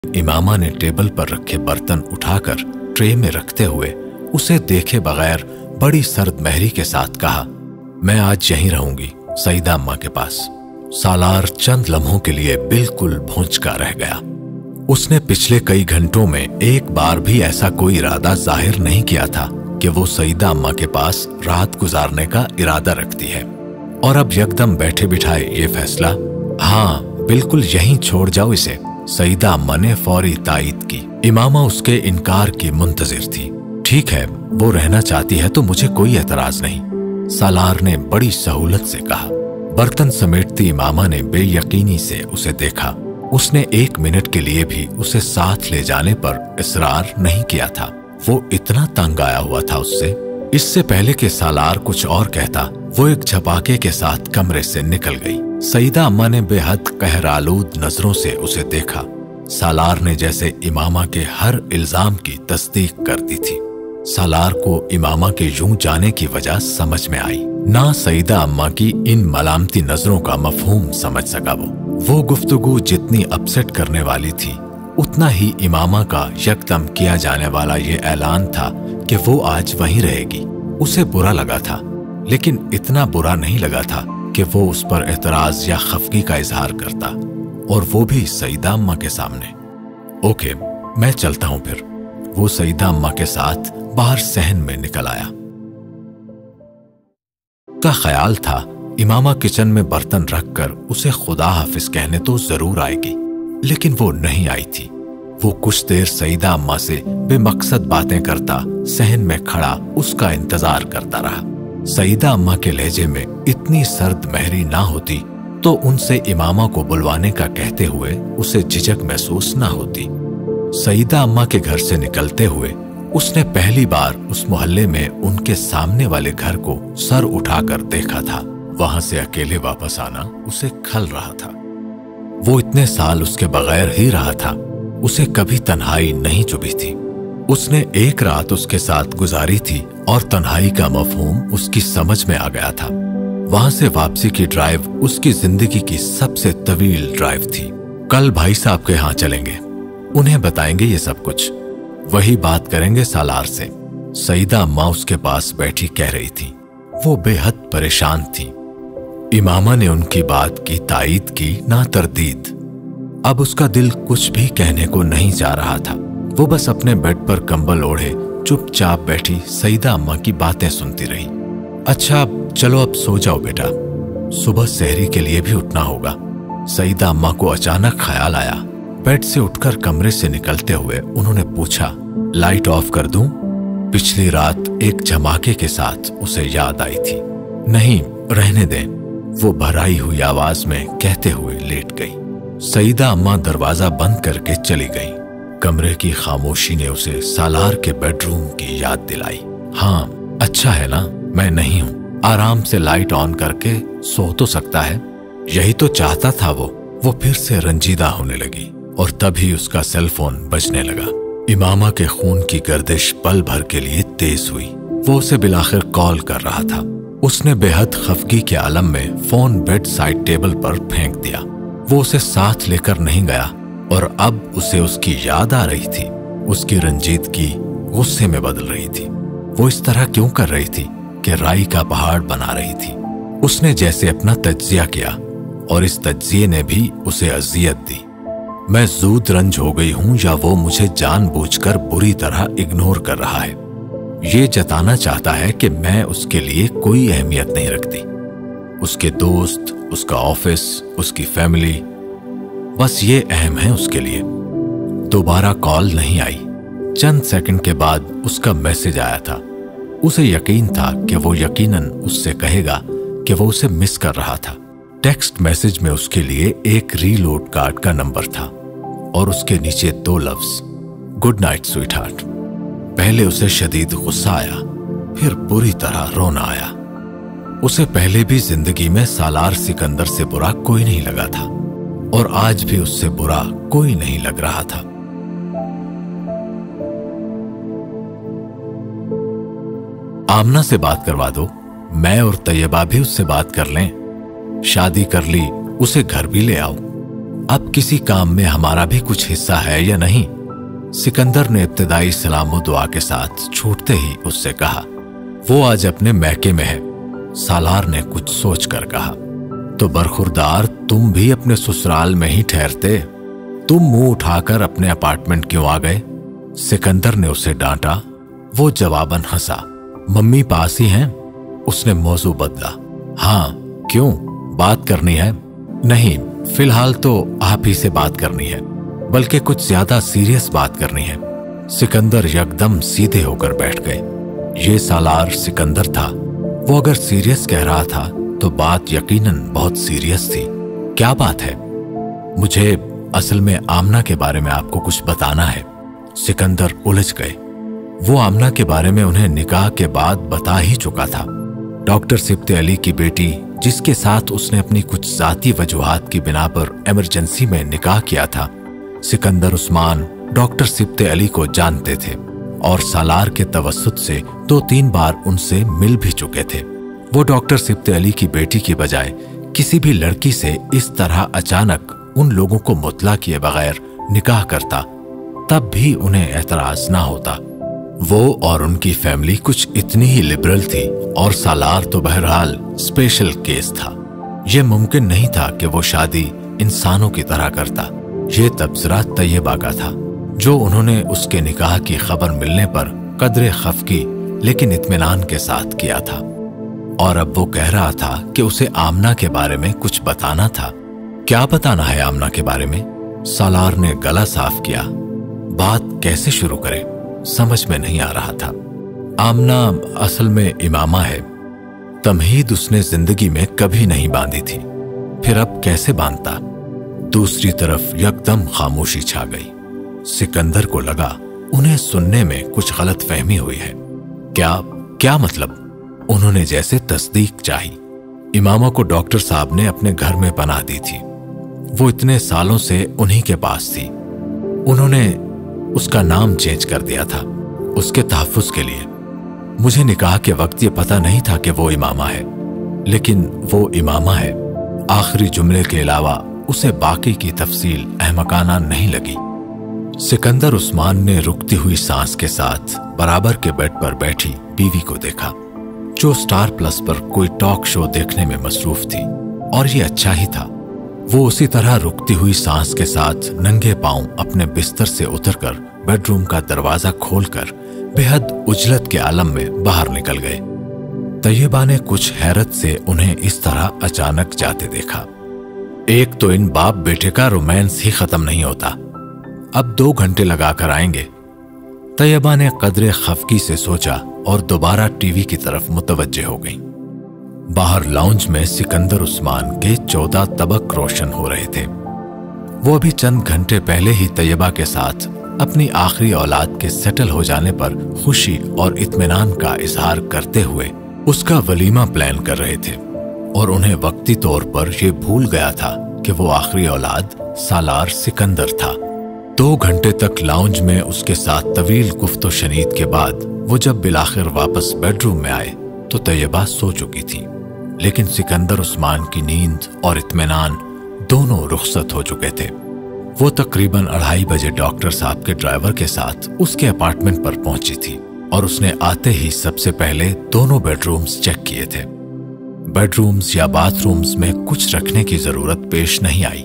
इमामा ने टेबल पर रखे बर्तन उठाकर ट्रे में रखते हुए उसे देखे बगैर बड़ी सर्द महरी के साथ कहा, मैं आज यहीं रहूंगी सईदा अम्मा के पास। सालार चंद लम्हों के लिए बिल्कुल भौंचका रह गया। उसने पिछले कई घंटों में एक बार भी ऐसा कोई इरादा जाहिर नहीं किया था कि वो सईदा अम्मा के पास रात गुजारने का इरादा रखती है, और अब यकदम बैठे बिठाए ये फैसला, हाँ बिल्कुल यहीं छोड़ जाओ इसे। सईदा अम्मा ने फौरी तायीद की। इमामा उसके इनकार की मुंतजिर थी। ठीक है, वो रहना चाहती है तो मुझे कोई एतराज नहीं, सालार ने बड़ी सहूलत से कहा। बर्तन समेटती इमामा ने बेयकीनी से उसे देखा। उसने 1 मिनट के लिए भी उसे साथ ले जाने पर इसरार नहीं किया था। वो इतना तंग आया हुआ था उससे। इससे पहले कि सालार कुछ और कहता, वो एक झपाके के साथ कमरे से निकल गई। सईदा अम्मा ने बेहद कहरालूद नजरों से उसे देखा। सालार ने जैसे इमामा के हर इल्जाम की तस्दीक कर दी थी। सालार को इमामा के यूं जाने की वजह समझ में आई। ना सईदा अम्मा की इन मलामती नजरों का मफहूम समझ सका। वो गुफ्तगू जितनी अपसेट करने वाली थी, उतना ही इमामा का यकदम किया जाने वाला ये ऐलान था कि वो आज वहीं रहेगी। उसे बुरा लगा था, लेकिन इतना बुरा नहीं लगा था कि वो उस पर एतराज या खफगी का इजहार करता, और वो भी सईदा अम्मा के सामने। ओके, मैं चलता हूं फिर। वो सईदा अम्मा के साथ बाहर सहन में निकल आया। का ख्याल था इमामा किचन में बर्तन रखकर उसे खुदा हाफिज कहने तो जरूर आएगी, लेकिन वो नहीं आई थी। वो कुछ देर सईदा अम्मा से बेमकसद बातें करता सहन में खड़ा उसका इंतजार करता रहा। सईदा अम्मा के लहजे में इतनी सर्द महरी ना होती तो उनसे इमामा को बुलवाने का कहते हुए उसे झिझक महसूस ना होती। सईदा अम्मा के घर से निकलते हुए उसने पहली बार उस मोहल्ले में उनके सामने वाले घर को सर उठाकर देखा था। वहां से अकेले वापस आना उसे खल रहा था। वो इतने साल उसके बगैर ही रहा था, उसे कभी तन्हाई नहीं चुभी थी। उसने एक रात उसके साथ गुजारी थी और तन्हाई का मफहूम उसकी समझ में आ गया था। वहां से वापसी की ड्राइव उसकी जिंदगी की सबसे तवील ड्राइव थी। कल भाई साहब के यहाँ चलेंगे, उन्हें बताएंगे ये सब कुछ, वही बात करेंगे सालार से। सईदा अम्मा उसके पास बैठी कह रही थी। वो बेहद परेशान थी। इमामा ने उनकी बात की तायीद की ना तरदीद। अब उसका दिल कुछ भी कहने को नहीं जा रहा था। वो बस अपने बेड पर कंबल ओढ़े चुपचाप बैठी सईदा अम्मा की बातें सुनती रही। अच्छा चलो अब सो जाओ बेटा, सुबह सहरी के लिए भी उठना होगा। सईदा अम्मा को अचानक ख्याल आया। बेड से उठकर कमरे से निकलते हुए उन्होंने पूछा, लाइट ऑफ कर दूं? पिछली रात एक झमाके के साथ उसे याद आई थी। नहीं, रहने दें, वो भराई हुई आवाज में कहते हुए लेट गई। सईदा अम्मा दरवाजा बंद करके चली गई। कमरे की खामोशी ने उसे सालार के बेडरूम की याद दिलाई। हाँ, अच्छा है ना, मैं नहीं हूं, आराम से लाइट ऑन करके सो तो सकता है। यही तो चाहता था वो फिर से रंजीदा होने लगी और तभी उसका सेल फोन बजने लगा। इमामा के खून की गर्दिश पल भर के लिए तेज हुई। वो उसे बिलाखिर कॉल कर रहा था। उसने बेहद खफगी के आलम में फोन बेड साइड टेबल पर फेंक दिया। वो उसे साथ लेकर नहीं गया और अब उसे उसकी याद आ रही थी। उसकी रंजीदगी गुस्से में बदल रही थी। वो इस तरह क्यों कर रही थी कि राई का पहाड़ बना रही थी। उसने जैसे अपना तज्जिया किया और इस तज्जिये ने भी उसे अजियत दी। मैं ज़ूद रंज हो गई हूं या वो मुझे जानबूझकर बुरी तरह इग्नोर कर रहा है। ये जताना चाहता है कि मैं उसके लिए कोई अहमियत नहीं रखती। उसके दोस्त, उसका ऑफिस, उसकी फैमिली, बस ये अहम है उसके लिए। दोबारा कॉल नहीं आई। चंद सेकंड के बाद उसका मैसेज आया था। उसे यकीन था कि वो यकीनन उससे कहेगा कि वो उसे मिस कर रहा था। टेक्स्ट मैसेज में उसके लिए एक रीलोड कार्ड का नंबर था और उसके नीचे 2 लफ्ज, गुड नाइट स्वीट हार्ट। पहले उसे शदीद गुस्सा आया, फिर बुरी तरह रोना आया। उसे पहले भी जिंदगी में सालार सिकंदर से बुरा कोई नहीं लगा था और आज भी उससे बुरा कोई नहीं लग रहा था। आमना से बात करवा दो, मैं और तैयबा भी उससे बात कर लें। शादी कर ली, उसे घर भी ले आओ। अब किसी काम में हमारा भी कुछ हिस्सा है या नहीं? सिकंदर ने इब्तिदाई सलाम और दुआ के साथ छूटते ही उससे कहा। वो आज अपने मैके में है, सालार ने कुछ सोचकर कहा। तो बरखुरदार, तुम भी अपने ससुराल में ही ठहरते, तुम मुंह उठाकर अपने अपार्टमेंट क्यों आ गए? सिकंदर ने उसे डांटा। वो जवाबन हंसा। मम्मी पास ही हैं? उसने मौजू बदला। हाँ, क्यों, बात करनी है? नहीं, फिलहाल तो आप ही से बात करनी है, बल्कि कुछ ज्यादा सीरियस बात करनी है। सिकंदर यकदम सीधे होकर बैठ गए। ये सालार सिकंदर था। वो अगर सीरियस कह रहा था तो बात यकीनन बहुत सीरियस थी। क्या बात है? मुझे असल में आमना के बारे में आपको कुछ बताना है। सिकंदर उलझ गए। वो आमना के बारे में उन्हें निकाह के बाद बता ही चुका था। डॉक्टर सिब्ते अली की बेटी, जिसके साथ उसने अपनी कुछ जाती वजूहात की बिना पर इमरजेंसी में निकाह किया था। सिकंदर उस्मान डॉक्टर सिब्ते अली को जानते थे और सालार के तवस्सुत से 2-3 बार उनसे मिल भी चुके थे। वो डॉक्टर सिब्ते अली की बेटी की बजाय किसी भी लड़की से इस तरह अचानक उन लोगों को मुतला किए बगैर निकाह करता, तब भी उन्हें एतराज ना होता। वो और उनकी फैमिली कुछ इतनी ही लिबरल थी और सालार तो बहरहाल स्पेशल केस था। यह मुमकिन नहीं था कि वो शादी इंसानों की तरह करता। ये तबसरा तैयबा का था, जो उन्होंने उसके निकाह की खबर मिलने पर कदरे खफकी लेकिन इत्मीनान के साथ किया था। और अब वो कह रहा था कि उसे आमना के बारे में कुछ बताना था। क्या बताना है आमना के बारे में? सालार ने गला साफ किया। बात कैसे शुरू करे, समझ में नहीं आ रहा था। आमना असल में इमामा है। तमहीद उसने जिंदगी में कभी नहीं बांधी थी, फिर अब कैसे बांधता? दूसरी तरफ यकदम खामोशी छा गई। सिकंदर को लगा उन्हें सुनने में कुछ गलत फहमी हुई है। क्या मतलब? उन्होंने जैसे तस्दीक चाही। इमामा को डॉक्टर साहब ने अपने घर में पनाह दी थी। वो इतने सालों से उन्हीं के पास थी। उन्होंने उसका नाम चेंज कर दिया था उसके तहफ्फुज के लिए। मुझे निकाह के वक्त ये पता नहीं था कि वो इमामा है, लेकिन वो इमामा है। आखिरी जुमले के अलावा उसे बाकी की तफसील अहमकाना नहीं लगी। सिकंदर उस्मान ने रुकती हुई सांस के साथ बराबर के बेड पर बैठी बीवी को देखा, जो स्टार प्लस पर कोई टॉक शो देखने में मसरूफ थी, और ये अच्छा ही था। वो उसी तरह रुकती हुई सांस के साथ नंगे पांव अपने बिस्तर से उतरकर बेडरूम का दरवाजा खोलकर बेहद उजलत के आलम में बाहर निकल गए। तैयबा ने कुछ हैरत से उन्हें इस तरह अचानक जाते देखा। एक तो इन बाप बेटे का रोमांस ही खत्म नहीं होता, अब 2 घंटे लगाकर आएंगे। तैयबा ने कदरे खफकी से सोचा और दोबारा टीवी की तरफ मुतवज्जे हो गई। बाहर लाउंज में सिकंदर उस्मान के 14 तबक रोशन हो रहे थे। वो अभी चंद घंटे पहले ही तैयबा के साथ अपनी आखिरी औलाद के सेटल हो जाने पर खुशी और इत्मीनान का इजहार करते हुए उसका वलीमा प्लान कर रहे थे, और उन्हें वक्ती तौर पर यह भूल गया था कि वो आखिरी औलाद सालार सिकंदर था। 2 घंटे तक लाउंज में उसके साथ तवील गुफ्तो शनीद के बाद वो जब बिलाखिर वापस बेडरूम में आए तो तैयबा सो चुकी थी, लेकिन सिकंदर उस्मान की नींद और इत्मीनान दोनों रुखसत हो चुके थे। वो तकरीबन 2:30 बजे डॉक्टर साहब के ड्राइवर के साथ उसके अपार्टमेंट पर पहुंची थी, और उसने आते ही सबसे पहले दोनों बेडरूम्स चेक किए थे। बेडरूम्स या बाथरूम्स में कुछ रखने की जरूरत पेश नहीं आई।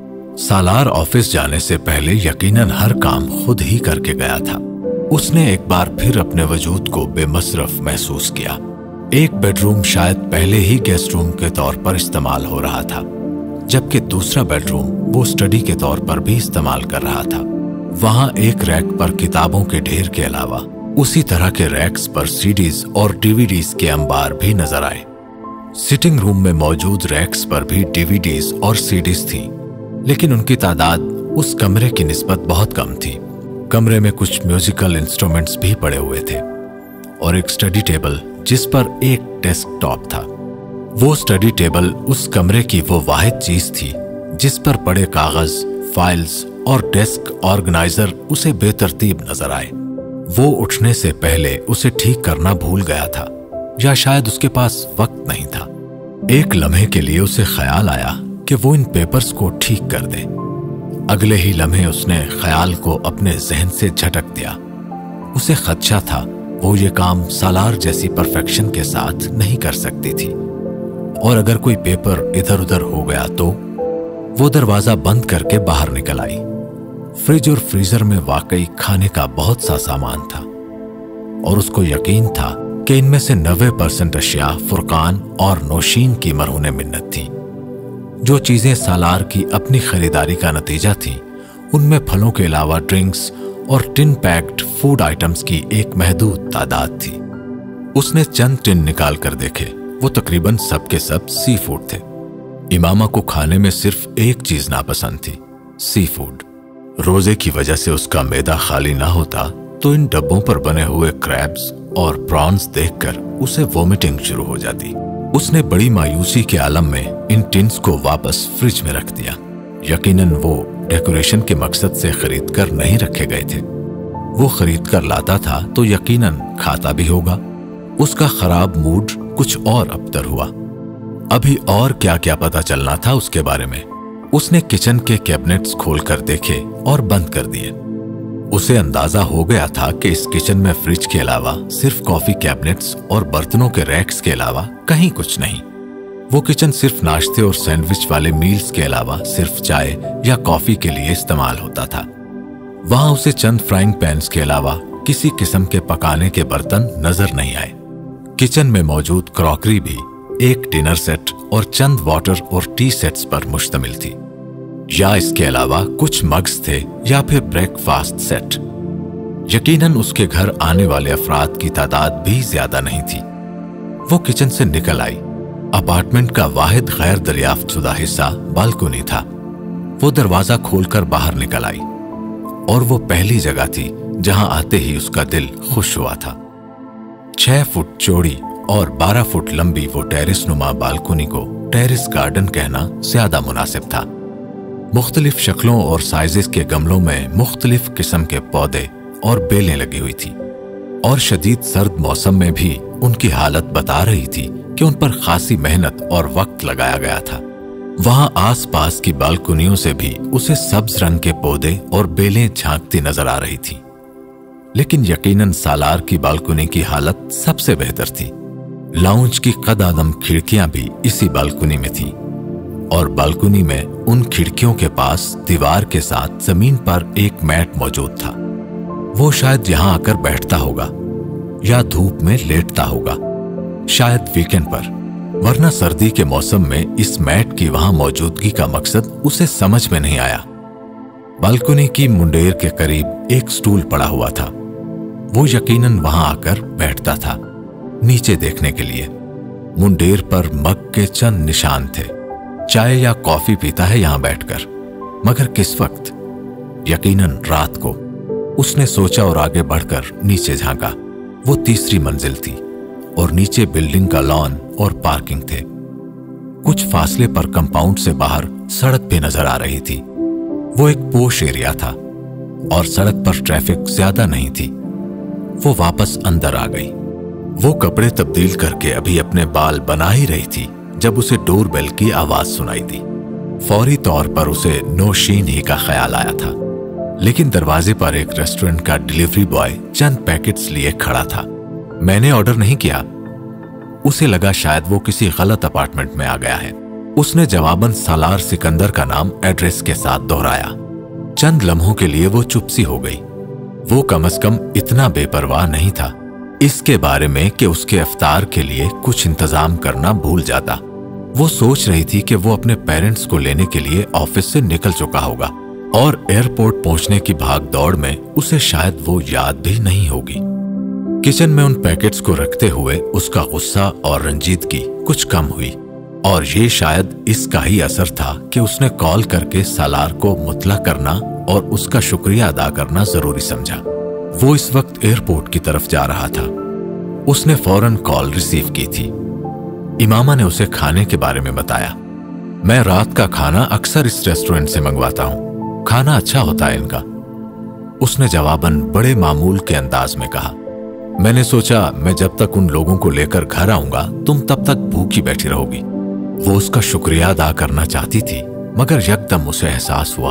सालार ऑफिस जाने से पहले यकीनन हर काम खुद ही करके गया था। उसने एक बार फिर अपने वजूद को बेमसरफ महसूस किया। एक बेडरूम शायद पहले ही गेस्ट रूम के तौर पर इस्तेमाल हो रहा था, जबकि दूसरा बेडरूम वो स्टडी के तौर पर भी इस्तेमाल कर रहा था। वहां एक रैक पर किताबों के ढेर के अलावा उसी तरह के रैक्स पर सीडीज और डीवीडीज के अंबार भी नजर आए। सिटिंग रूम में मौजूद रैक्स पर भी डीवीडीज और सीडीज थी, लेकिन उनकी तादाद उस कमरे की निस्बत बहुत कम थी। कमरे में कुछ म्यूजिकल इंस्ट्रूमेंट्स भी पड़े हुए थे और एक स्टडी टेबल जिस पर एक डेस्कटॉप था। वो स्टडी टेबल उस कमरे की वो वाहिद चीज थी जिस पर पड़े कागज, फाइल्स और डेस्क ऑर्गेनाइजर उसे बेतरतीब नजर आए। वो उठने से पहले उसे ठीक करना भूल गया था, या शायद उसके पास वक्त नहीं था। एक लम्हे के लिए उसे ख्याल आया कि वो इन पेपर्स को ठीक कर दे। अगले ही लम्हे उसने ख्याल को अपने जहन से झटक दिया। उसे खदशा था वो ये काम सालार जैसी परफेक्शन के साथ नहीं कर सकती थी, और अगर कोई पेपर इधर उधर हो गया तो। वो दरवाजा बंद करके बाहर निकल आई। फ्रिज और फ्रीजर में वाकई खाने का बहुत सा सामान था, और उसको यकीन था कि इनमें से 90% अशिया फुरकान और नौशीन की मरहूने मिन्नत थी। जो चीजें सालार की अपनी खरीदारी का नतीजा थीं, उनमें फलों के अलावा ड्रिंक्स और टिन पैक्ड फूड आइटम्स की एक महदूद तादाद थी। उसने चंद टिन निकाल कर देखे, वो तकरीबन सब के सब सी फूड थे। इमामा को खाने में सिर्फ एक चीज नापसंद थी, सी फूड। रोजे की वजह से उसका मैदा खाली ना होता तो इन डब्बों पर बने हुए क्रैब्स और प्रॉन्स देखकर उसे वोमिटिंग शुरू हो जाती। उसने बड़ी मायूसी के आलम में इन टिन्स को वापस फ्रिज में रख दिया। यकीनन वो डेकोरेशन के मकसद से खरीद कर नहीं रखे गए थे। वो खरीद कर लाता था तो यकीनन खाता भी होगा। उसका खराब मूड कुछ और अबतर हुआ। अभी और क्या क्या पता चलना था उसके बारे में। उसने किचन के कैबिनेट्स खोलकर देखे और बंद कर दिए। उसे अंदाजा हो गया था कि इस किचन में फ्रिज के अलावा सिर्फ कॉफी कैबिनेट्स और बर्तनों के रैक्स के अलावा कहीं कुछ नहीं। वो किचन सिर्फ नाश्ते और सैंडविच वाले मील्स के अलावा सिर्फ चाय या कॉफी के लिए इस्तेमाल होता था। वहां उसे चंद फ्राइंग पैन्स के अलावा किसी किस्म के पकाने के बर्तन नजर नहीं आए। किचन में मौजूद क्रॉकरी भी एक डिनर सेट और चंद वाटर और टी सेट्स पर मुश्तमिल थी, या इसके अलावा कुछ मग्स थे या फिर ब्रेकफास्ट सेट। यकीनन उसके घर आने वाले अफराद की तादाद भी ज्यादा नहीं थी। वो किचन से निकल आई। अपार्टमेंट का वाहिद गैर दरियाफ्त शुदा हिस्सा बालकनी था। वो दरवाजा खोलकर बाहर निकल आई, और वो पहली जगह थी जहां आते ही उसका दिल खुश हुआ था। 6 फुट चौड़ी और 12 फुट लंबी वो टेरिस नुमा बालकनी को टेरिस गार्डन कहना ज्यादा मुनासिब था। मुख्तलिफ शक्लों और साइजेस के गमलों में मुख्तलिफ किस्म के पौधे और बेलें लगी हुई थी, और शदीद सर्द मौसम में भी उनकी हालत बता रही थी कि उन पर खासी मेहनत और वक्त लगाया गया था। वहां आस पास की बालकनियों से भी उसे सब्ज रंग के पौधे और बेलें झांकती नजर आ रही थी, लेकिन यकीनन सालार की बालकनी की हालत सबसे बेहतर थी। लाउंज की कद-आदम खिड़कियां भी इसी बालकनी में थी, और बालकनी में उन खिड़कियों के पास दीवार के साथ जमीन पर एक मैट मौजूद था। वो शायद यहां आकर बैठता होगा या धूप में लेटता होगा, शायद वीकेंड पर, वरना सर्दी के मौसम में इस मैट की वहां मौजूदगी का मकसद उसे समझ में नहीं आया। बालकनी की मुंडेर के करीब एक स्टूल पड़ा हुआ था। वो यकीनन वहां आकर बैठता था नीचे देखने के लिए। मुंडेर पर मग के चंद निशान थे। चाय या कॉफी पीता है यहां बैठकर, मगर किस वक्त? यकीनन रात को। उसने सोचा और आगे बढ़कर नीचे झांका। वो तीसरी मंजिल थी, और नीचे बिल्डिंग का लॉन और पार्किंग थे। कुछ फासले पर कंपाउंड से बाहर सड़क भी नजर आ रही थी। वो एक पोश एरिया था, और सड़क पर ट्रैफिक ज्यादा नहीं थी। वो वापस अंदर आ गई। वो कपड़े तब्दील करके अभी अपने बाल बना ही रही थी जब उसे डोर बेल की आवाज सुनाई दी। फौरी तौर पर उसे नौशीन ही का ख्याल आया था, लेकिन दरवाजे पर एक रेस्टोरेंट का डिलीवरी बॉय चंद पैकेट्स लिए खड़ा था। मैंने ऑर्डर नहीं किया। उसे लगा शायद वो किसी गलत अपार्टमेंट में आ गया है। उसने जवाबन सालार सिकंदर का नाम एड्रेस के साथ दोहराया। चंद लम्हों के लिए वो चुप सी हो गई। वो कम से कम इतना बेपरवाह नहीं था इसके बारे में कि उसके इफ्तार के लिए कुछ इंतजाम करना भूल जाता। वो सोच रही थी कि वो अपने पेरेंट्स को लेने के लिए ऑफिस से निकल चुका होगा, और एयरपोर्ट पहुंचने की भाग दौड़ में उसे शायद वो याद भी नहीं होगी। किचन में उन पैकेट्स को रखते हुए उसका गुस्सा और रंजीदगी कुछ कम हुई, और ये शायद इसका ही असर था कि उसने कॉल करके सालार को मुतला करना और उसका शुक्रिया अदा करना जरूरी समझा। वो इस वक्त एयरपोर्ट की तरफ जा रहा था। उसने फौरन कॉल रिसीव की थी। इमामा ने उसे खाने के बारे में बताया। मैं रात का खाना अक्सर इस रेस्टोरेंट से मंगवाता हूं, खाना अच्छा होता है इनका। उसने जवाबन बड़े मामूल के अंदाज में कहा। मैंने सोचा मैं जब तक उन लोगों को लेकर घर आऊंगा तुम तब तक भूखी बैठी रहोगी। वो उसका शुक्रिया अदा करना चाहती थी, मगर यकदम उसे एहसास हुआ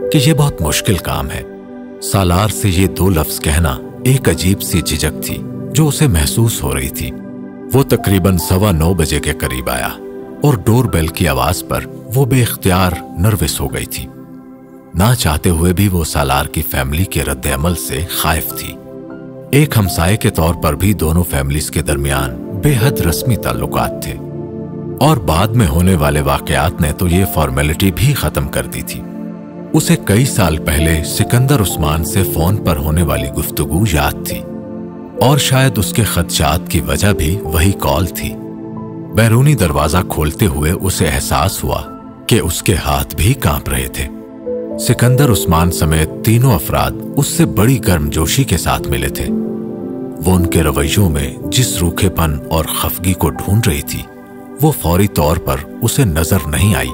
कि यह बहुत मुश्किल काम है। सालार से ये 2 लफ्ज कहना एक अजीब सी झिझक थी जो उसे महसूस हो रही थी। वो तकरीबन 9:15 बजे के करीब आया और डोर बेल की आवाज पर वो बेख्तियार नर्वस हो गई थी। ना चाहते हुए भी वो सालार की फैमिली के रद्द अमल से खाइफ थी। एक हमसाये के तौर पर भी दोनों फैमिलीज के दरमियान बेहद रस्मी ताल्लुकात थे और बाद में होने वाले वाकयात ने तो ये फॉर्मेलिटी भी खत्म कर दी थी। उसे कई साल पहले सिकंदर उस्मान से फोन पर होने वाली गुफ्तगू याद थी और शायद उसके खदशात की वजह भी वही कॉल थी। बैरूनी दरवाजा खोलते हुए उसे एहसास हुआ कि उसके हाथ भी कांप रहे थे। सिकंदर उस्मान समेत 3 अफराद उससे बड़ी गर्मजोशी के साथ मिले थे। वो उनके रवैयों में जिस रूखेपन और खफगी को ढूंढ रही थी वो फौरी तौर पर उसे नजर नहीं आई।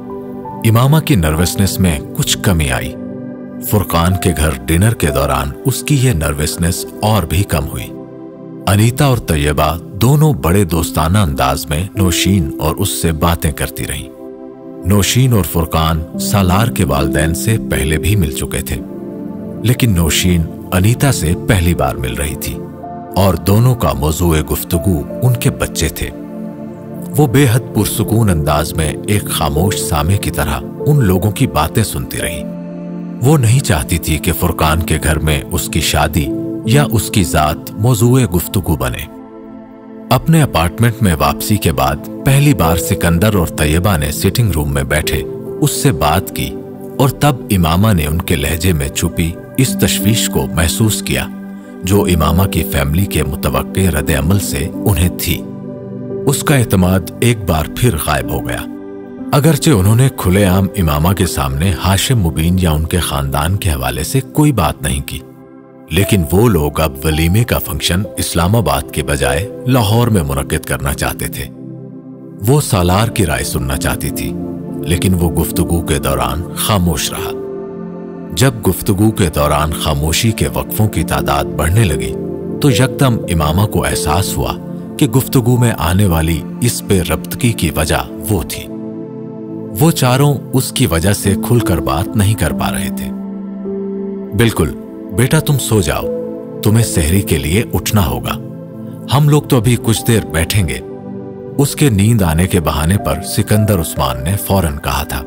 इमामा की नर्वसनेस में कुछ कमी आई। फुरकान के घर डिनर के दौरान उसकी ये नर्वसनेस और भी कम हुई। अनीता और तैयबा दोनों बड़े दोस्ताना अंदाज में नौशीन और उससे बातें करती रहीं। नौशीन और फुरकान सालार के वालिदैन से पहले भी मिल चुके थे, लेकिन नौशीन अनीता से पहली बार मिल रही थी और दोनों का मौजूए गुफ्तगू उनके बच्चे थे। वो बेहद पुरसुकून अंदाज में एक खामोश सामे की तरह उन लोगों की बातें सुनती रही। वो नहीं चाहती थी कि फुरकान के घर में उसकी शादी या उसकी जात मौजूए गुफ्तगू बने। अपने अपार्टमेंट में वापसी के बाद पहली बार सिकंदर और तैयबा ने सिटिंग रूम में बैठे उससे बात की और तब इमामा ने उनके लहजे में छुपी इस तशवीश को महसूस किया जो इमामा की फैमिली के मुतवक्के रद्द अमल से उन्हें थी। उसका एतमाद एक बार फिर गायब हो गया। अगरचे उन्होंने खुलेआम इमामा के सामने हाशिम मुबीन या उनके खानदान के हवाले से कोई बात नहीं की, लेकिन वो लोग अब वलीमे का फंक्शन इस्लामाबाद के बजाय लाहौर में मुनक्किद करना चाहते थे। वो सालार की राय सुनना चाहती थी, लेकिन वो गुफ्तगू के दौरान खामोश रहा। जब गुफ्तगू के दौरान खामोशी के वक्फों की तादाद बढ़ने लगी तो यकदम इमामा को एहसास हुआ कि गुफ्तगू में आने वाली इस बेरब्तगी की वजह वो थी। वो चारों उसकी वजह से खुलकर बात नहीं कर पा रहे थे। बिल्कुल बेटा, तुम सो जाओ, तुम्हें सहरी के लिए उठना होगा, हम लोग तो अभी कुछ देर बैठेंगे। उसके नींद आने के बहाने पर सिकंदर उस्मान ने फौरन कहा था।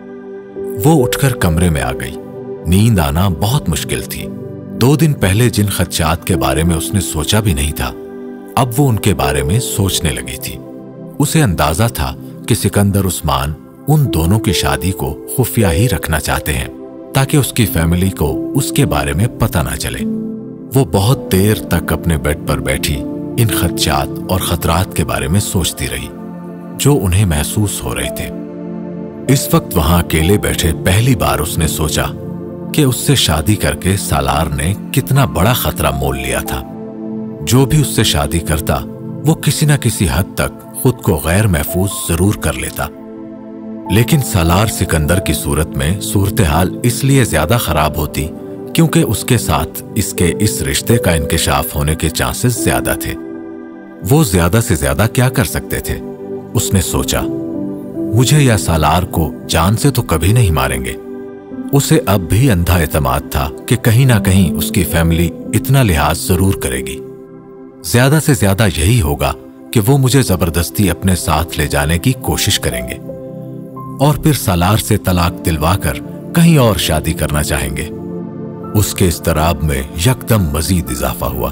वो उठकर कमरे में आ गई। नींद आना बहुत मुश्किल थी। 2 दिन पहले जिन खदशात के बारे में उसने सोचा भी नहीं था, अब वो उनके बारे में सोचने लगी थी। उसे अंदाजा था कि सिकंदर उस्मान उन दोनों की शादी को खुफिया ही रखना चाहते हैं ताकि उसकी फैमिली को उसके बारे में पता ना चले। वो बहुत देर तक अपने बेड पर बैठी इन खदशात और खतरात के बारे में सोचती रही जो उन्हें महसूस हो रहे थे। इस वक्त वहां अकेले बैठे पहली बार उसने सोचा कि उससे शादी करके सालार ने कितना बड़ा खतरा मोल लिया था। जो भी उससे शादी करता वो किसी न किसी हद तक खुद को गैर महफूज जरूर कर लेता, लेकिन सालार सिकंदर की सूरत में सूरत हाल इसलिए ज्यादा खराब होती क्योंकि उसके साथ इसके इस रिश्ते का इंकिशाफ होने के चांसेस ज्यादा थे। वो ज्यादा से ज्यादा क्या कर सकते थे? उसने सोचा, मुझे या सालार को जान से तो कभी नहीं मारेंगे। उसे अब भी अंधा एतमाद था कि कहीं ना कहीं उसकी फैमिली इतना लिहाज जरूर करेगी। ज्यादा से ज्यादा यही होगा कि वो मुझे जबरदस्ती अपने साथ ले जाने की कोशिश करेंगे और फिर सालार से तलाक दिलवाकर कहीं और शादी करना चाहेंगे। उसके इस्तराब में यकदम मजीद इजाफा हुआ।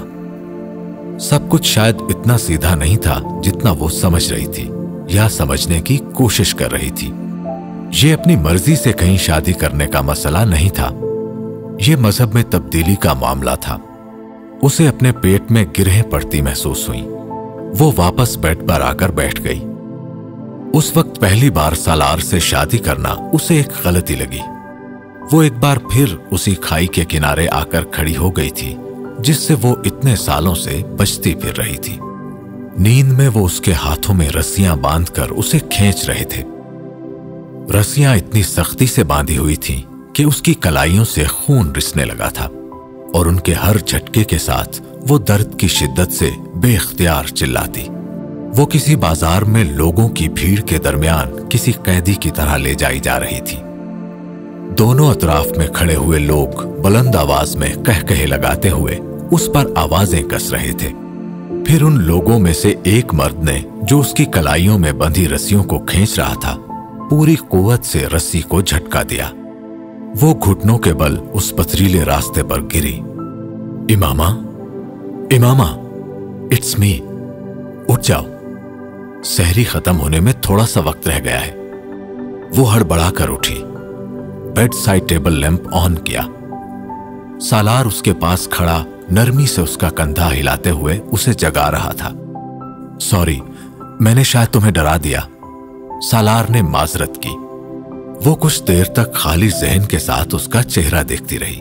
सब कुछ शायद इतना सीधा नहीं था जितना वो समझ रही थी या समझने की कोशिश कर रही थी। ये अपनी मर्जी से कहीं शादी करने का मसला नहीं था, ये मजहब में तब्दीली का मामला था। उसे अपने पेट में गिरहें पड़ती महसूस हुई। वो वापस बेड पर आकर बैठ गई। उस वक्त पहली बार सालार से शादी करना उसे एक गलती लगी। वो एक बार फिर उसी खाई के किनारे आकर खड़ी हो गई थी जिससे वो इतने सालों से बचती फिर रही थी। नींद में वो उसके हाथों में रस्सियां बांधकर उसे खींच रहे थे। रस्सियां इतनी सख्ती से बांधी हुई थीं कि उसकी कलाइयों से खून रिसने लगा था और उनके हर झटके के साथ वो दर्द की शिद्दत से बेख्तियार चिल्लाती। वो किसी बाजार में लोगों की भीड़ के दरमियान किसी कैदी की तरह ले जाई जा रही थी। दोनों अतराफ में खड़े हुए लोग बुलंद आवाज में कह लगाते हुए उस पर आवाजें कस रहे थे। फिर उन लोगों में से एक मर्द ने, जो उसकी कलाइयों में बंधी रस्सियों को खींच रहा था, पूरी कुव्वत से रस्सी को झटका दिया। वो घुटनों के बल उस पथरीले रास्ते पर गिरी। इमामा, इमामा, इट्स मी, उठ जाओ, सहरी खत्म होने में थोड़ा सा वक्त रह गया है। वो हड़बड़ाकर उठी, bed side table lamp on किया। सालार उसके पास खड़ा नरमी से उसका कंधा हिलाते हुए उसे जगा रहा था। सॉरी, मैंने शायद तुम्हें डरा दिया, सालार ने माजरत की। वो कुछ देर तक खाली जहन के साथ उसका चेहरा देखती रही।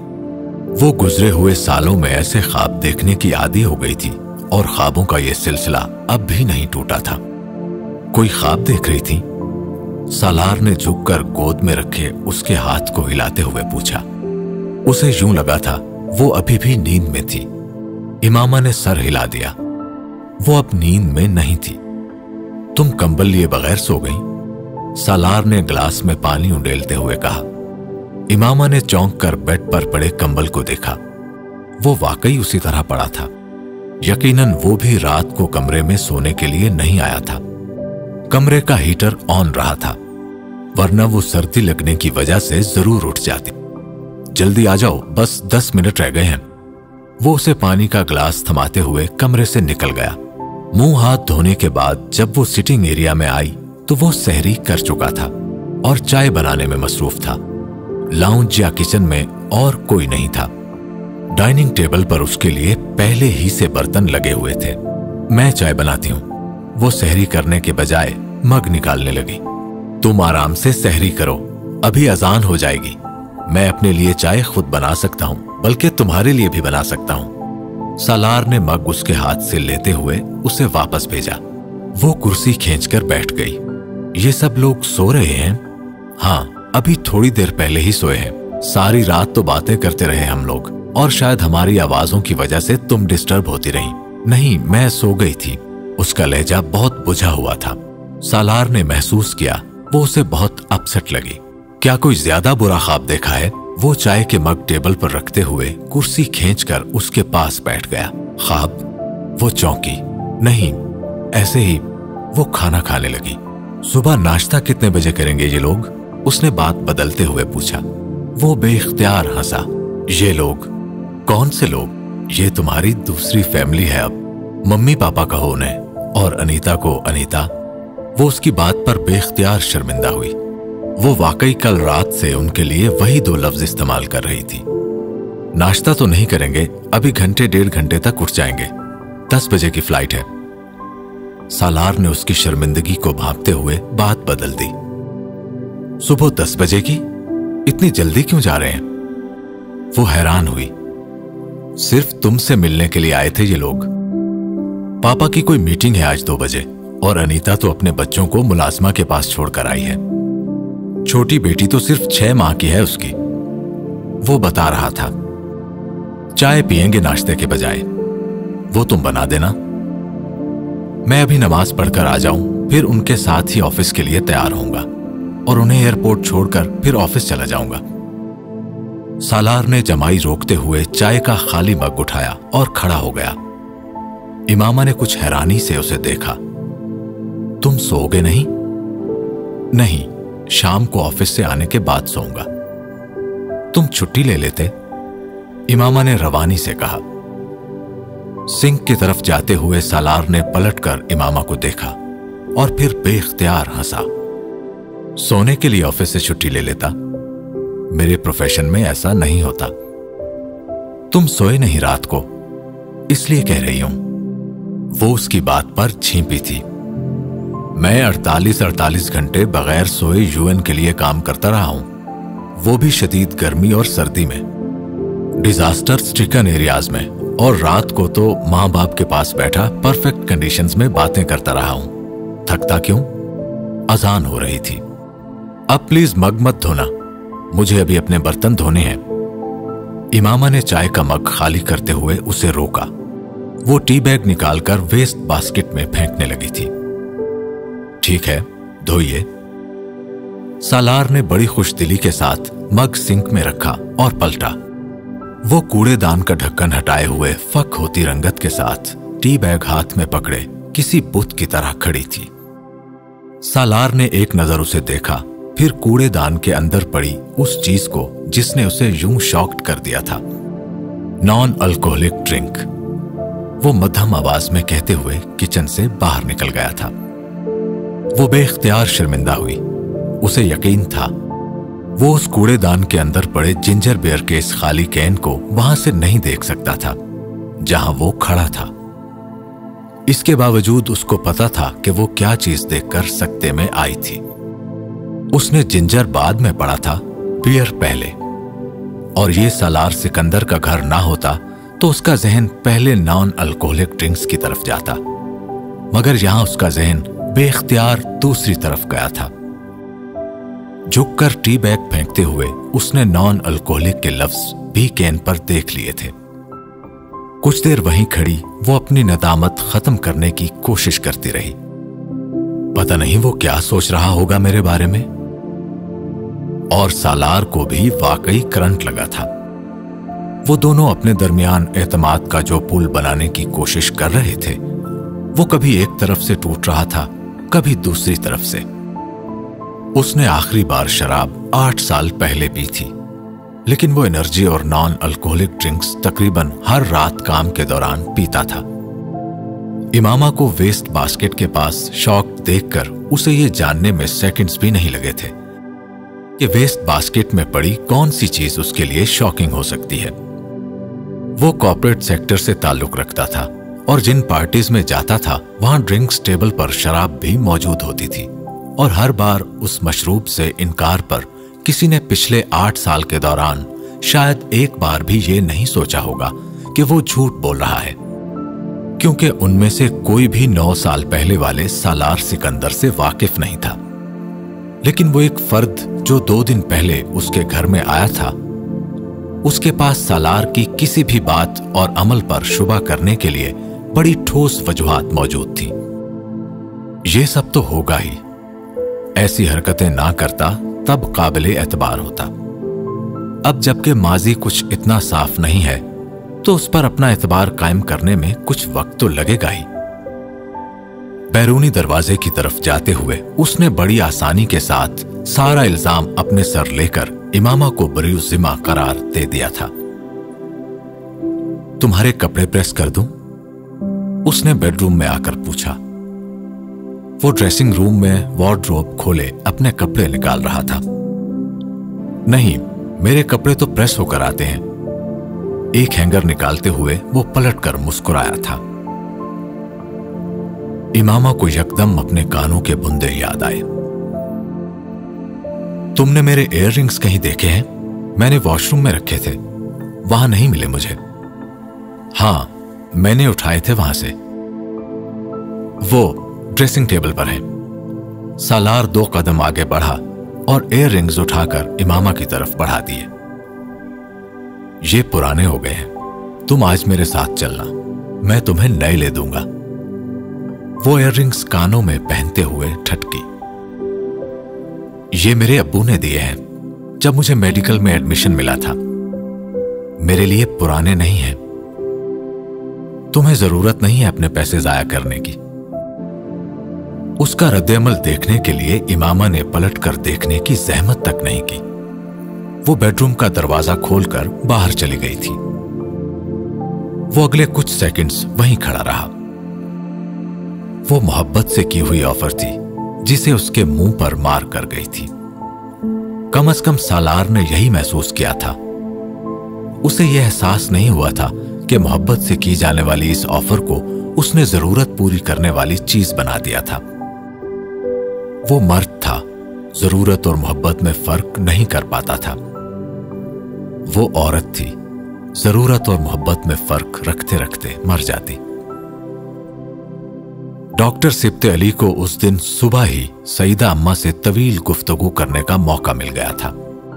वो गुजरे हुए सालों में ऐसे ख्वाब देखने की आदी हो गई थी और ख्वाबों का यह सिलसिला अब भी नहीं टूटा था। कोई ख्वाब देख रही थी? सालार ने झुककर गोद में रखे उसके हाथ को हिलाते हुए पूछा। उसे यूं लगा था वो अभी भी नींद में थी। इमामा ने सर हिला दिया। वो अब नींद में नहीं थी। तुम कंबल लिए बगैर सो गई? सालार ने ग्लास में पानी उंडेलते हुए कहा। इमामा ने चौंक कर बेड पर पड़े कंबल को देखा। वो वाकई उसी तरह पड़ा था। यकीनन वो भी रात को कमरे में सोने के लिए नहीं आया था। कमरे का हीटर ऑन रहा था, वरना वो सर्दी लगने की वजह से जरूर उठ जाती। जल्दी आ जाओ, बस 10 मिनट रह गए हैं। वो उसे पानी का ग्लास थमाते हुए कमरे से निकल गया। मुंह हाथ धोने के बाद जब वो सिटिंग एरिया में आई तो वो सहरी कर चुका था और चाय बनाने में मसरूफ था। लाउंज या किचन में और कोई नहीं था। डाइनिंग टेबल पर उसके लिए पहले ही से बर्तन लगे हुए थे। मैं चाय बनाती हूँ, वो सहरी करने के बजाय मग निकालने लगी। तुम आराम से सहरी करो, अभी अजान हो जाएगी। मैं अपने लिए चाय खुद बना सकता हूँ, बल्कि तुम्हारे लिए भी बना सकता हूँ। सालार ने मग उसके हाथ से लेते हुए उसे वापस भेजा। वो कुर्सी खींचकर बैठ गई। ये सब लोग सो रहे हैं? हाँ, अभी थोड़ी देर पहले ही सोए हैं। सारी रात तो बातें करते रहे हम लोग, और शायद हमारी आवाजों की वजह से तुम डिस्टर्ब होती रही। नहीं, मैं सो गई थी। उसका लहजा बहुत बुझा हुआ था। सालार ने महसूस किया वो उसे बहुत अपसेट लगी। क्या कोई ज्यादा बुरा ख्वाब देखा है? वो चाय के मग टेबल पर रखते हुए कुर्सी खींचकर उसके पास बैठ गया। ख्वाब? वो चौंकी। नहीं, ऐसे ही वो खाना खाने लगी। सुबह नाश्ता कितने बजे करेंगे ये लोग? उसने बात बदलते हुए पूछा। वो बेइख्तियार हंसा। ये लोग? कौन से लोग? ये तुम्हारी दूसरी फैमिली है अब। मम्मी पापा कहो उन्हें, और अनीता को अनीता। वो उसकी बात पर बेइख्तियार शर्मिंदा हुई। वो वाकई कल रात से उनके लिए वही 2 लफ्ज इस्तेमाल कर रही थी। नाश्ता तो नहीं करेंगे, अभी घंटे 1.5 घंटे तक उठ जाएंगे। 10 बजे की फ्लाइट है। सालार ने उसकी शर्मिंदगी को भांपते हुए बात बदल दी। सुबह 10 बजे की? इतनी जल्दी क्यों जा रहे हैं? वो हैरान हुई। सिर्फ तुमसे मिलने के लिए आए थे ये लोग। पापा की कोई मीटिंग है आज 2 बजे, और अनीता तो अपने बच्चों को मुलाजमा के पास छोड़कर आई है। छोटी बेटी तो सिर्फ 6 माह की है उसकी। वो बता रहा था। चाय पिएंगे नाश्ते के बजाय। वो तुम बना देना। मैं अभी नमाज पढ़कर आ जाऊं, फिर उनके साथ ही ऑफिस के लिए तैयार होऊंगा और उन्हें एयरपोर्ट छोड़कर फिर ऑफिस चला जाऊंगा। सालार ने जमाई रोकते हुए चाय का खाली मग उठाया और खड़ा हो गया। इमामा ने कुछ हैरानी से उसे देखा। तुम सोओगे नहीं? नहीं, शाम को ऑफिस से आने के बाद सोऊंगा। तुम छुट्टी ले लेते? इमामा ने रवानी से कहा। सिंक की तरफ जाते हुए सालार ने पलटकर इमामा को देखा और फिर बेइख्तियार हंसा। सोने के लिए ऑफिस से छुट्टी ले लेता? मेरे प्रोफेशन में ऐसा नहीं होता। तुम सोए नहीं रात को, इसलिए कह रही हूं। वो उसकी बात पर झींपी थी। मैं 48 घंटे बगैर सोए यूएन के लिए काम करता रहा हूं, वो भी शदीद गर्मी और सर्दी में, डिजास्टर स्ट्रिकन एरियाज में, और रात को तो माँ बाप के पास बैठा परफेक्ट कंडीशंस में बातें करता रहा हूं। थकता क्यों? अजान हो रही थी। अब प्लीज मग मत धोना, मुझे अभी अपने बर्तन धोने हैं। इमामा ने चाय का मग खाली करते हुए उसे रोका। वो टी बैग निकालकर वेस्ट बास्केट में फेंकने लगी थी। ठीक है, धोइए। सालार ने बड़ी खुशदिली के साथ मग सिंक में रखा और पलटा। वो कूड़ेदान का ढक्कन हटाए हुए फक होती रंगत के साथ टी बैग हाथ में पकड़े किसी बुत की तरह खड़ी थी। सालार ने एक नजर उसे देखा, फिर कूड़ेदान के अंदर पड़ी उस चीज को जिसने उसे यूं शॉक्ड कर दिया था, नॉन अल्कोहलिक ड्रिंक। वो मध्यम आवाज में कहते हुए किचन से बाहर निकल गया था। वो बेख्तियार शर्मिंदा हुई। उसे यकीन था वो उस कूड़ेदान के अंदर पड़े जिंजर बियर के इस खाली कैन को वहां से नहीं देख सकता था जहां वो खड़ा था। इसके बावजूद उसको पता था कि वो क्या चीज देखकर सकते में आई थी। उसने जिंजर बाद में पड़ा था, बियर पहले। और ये सालार सिकंदर का घर ना होता तो उसका जहन पहले नॉन अल्कोहलिक ड्रिंक्स की तरफ जाता, मगर यहां उसका जहन बेख्तियार दूसरी तरफ गया था। झुककर टी बैग फेंकते हुए उसने नॉन अल्कोहलिक के लफ्ज भी कैन पर देख लिए थे। कुछ देर वहीं खड़ी वो अपनी नदामत खत्म करने की कोशिश करती रही। पता नहीं वो क्या सोच रहा होगा मेरे बारे में। और सालार को भी वाकई करंट लगा था। वो दोनों अपने दरमियान एतमाद का जो पुल बनाने की कोशिश कर रहे थे, वो कभी एक तरफ से टूट रहा था, कभी दूसरी तरफ से। उसने आखिरी बार शराब 8 साल पहले पी थी, लेकिन वो एनर्जी और नॉन अल्कोहलिक ड्रिंक्स तकरीबन हर रात काम के दौरान पीता था। इमामा को वेस्ट बास्केट के पास शॉक देखकर उसे ये जानने में सेकंड्स भी नहीं लगे थे कि वेस्ट बास्केट में पड़ी कौन सी चीज उसके लिए शॉकिंग हो सकती है। वो कॉर्पोरेट सेक्टर से ताल्लुक रखता था और जिन पार्टीज में जाता था वहां ड्रिंक्स टेबल पर शराब भी मौजूद होती थी, और हर बार उस मशरूब से इनकार पर किसी ने पिछले 8 साल के दौरान शायद एक बार भी ये नहीं सोचा होगा कि वो झूठ बोल रहा है, क्योंकि उनमें से कोई भी 9 साल पहले वाले सालार सिकंदर से वाकिफ नहीं था। लेकिन वो एक फर्द जो 2 दिन पहले उसके घर में आया था, उसके पास सालार की किसी भी बात और अमल पर शुबा करने के लिए बड़ी ठोस वजूहात मौजूद थी। ये सब तो होगा ही, ऐसी हरकतें ना करता तब काबिले एतबार होता। अब जबकि माजी कुछ इतना साफ नहीं है तो उस पर अपना एतबार कायम करने में कुछ वक्त तो लगेगा ही। बैरूनी दरवाजे की तरफ जाते हुए उसने बड़ी आसानी के साथ सारा इल्जाम अपने सर लेकर इमामा को बरी जिम्मा करार दे दिया था। तुम्हारे कपड़े प्रेस कर दूं? उसने बेडरूम में आकर पूछा। वो ड्रेसिंग रूम में वार्डरोब खोले अपने कपड़े निकाल रहा था। नहीं, मेरे कपड़े तो प्रेस होकर आते हैं। एक हैंगर निकालते हुए वो पलटकर मुस्कुराया था। इमामा को यकदम अपने कानों के बुंदे याद आए। तुमने मेरे इयररिंग्स कहीं देखे हैं? मैंने वॉशरूम में रखे थे, वहां नहीं मिले मुझे। हाँ, मैंने उठाए थे वहां से। वो ड्रेसिंग टेबल पर है। सालार 2 कदम आगे बढ़ा और इयररिंग्स उठाकर इमामा की तरफ बढ़ा दिए। ये पुराने हो गए हैं, तुम आज मेरे साथ चलना, मैं तुम्हें नए ले दूंगा। वो इयररिंग्स कानों में पहनते हुए ठटकी। ये मेरे अब्बू ने दिए हैं जब मुझे मेडिकल में एडमिशन मिला था। मेरे लिए पुराने नहीं हैं। तुम्हें जरूरत नहीं है अपने पैसे जाया करने की। उसका रद्देअमल देखने के लिए इमामा ने पलटकर देखने की जहमत तक नहीं की। वो बेडरूम का दरवाजा खोलकर बाहर चली गई थी। वो अगले कुछ सेकंड्स वहीं खड़ा रहा। वो मोहब्बत से की हुई ऑफर थी जिसे उसके मुंह पर मार कर गई थी। कम से कम सालार ने यही महसूस किया था। उसे यह एहसास नहीं हुआ था कि मोहब्बत से की जाने वाली इस ऑफर को उसने जरूरत पूरी करने वाली चीज बना दिया था। वो मर्द था, जरूरत और मोहब्बत में फर्क नहीं कर पाता था। वो औरत थी, जरूरत और मोहब्बत में फर्क रखते रखते मर जाती। डॉक्टर सिब्ते अली को उस दिन सुबह ही सईदा अम्मा से तवील गुफ्तगू करने का मौका मिल गया था।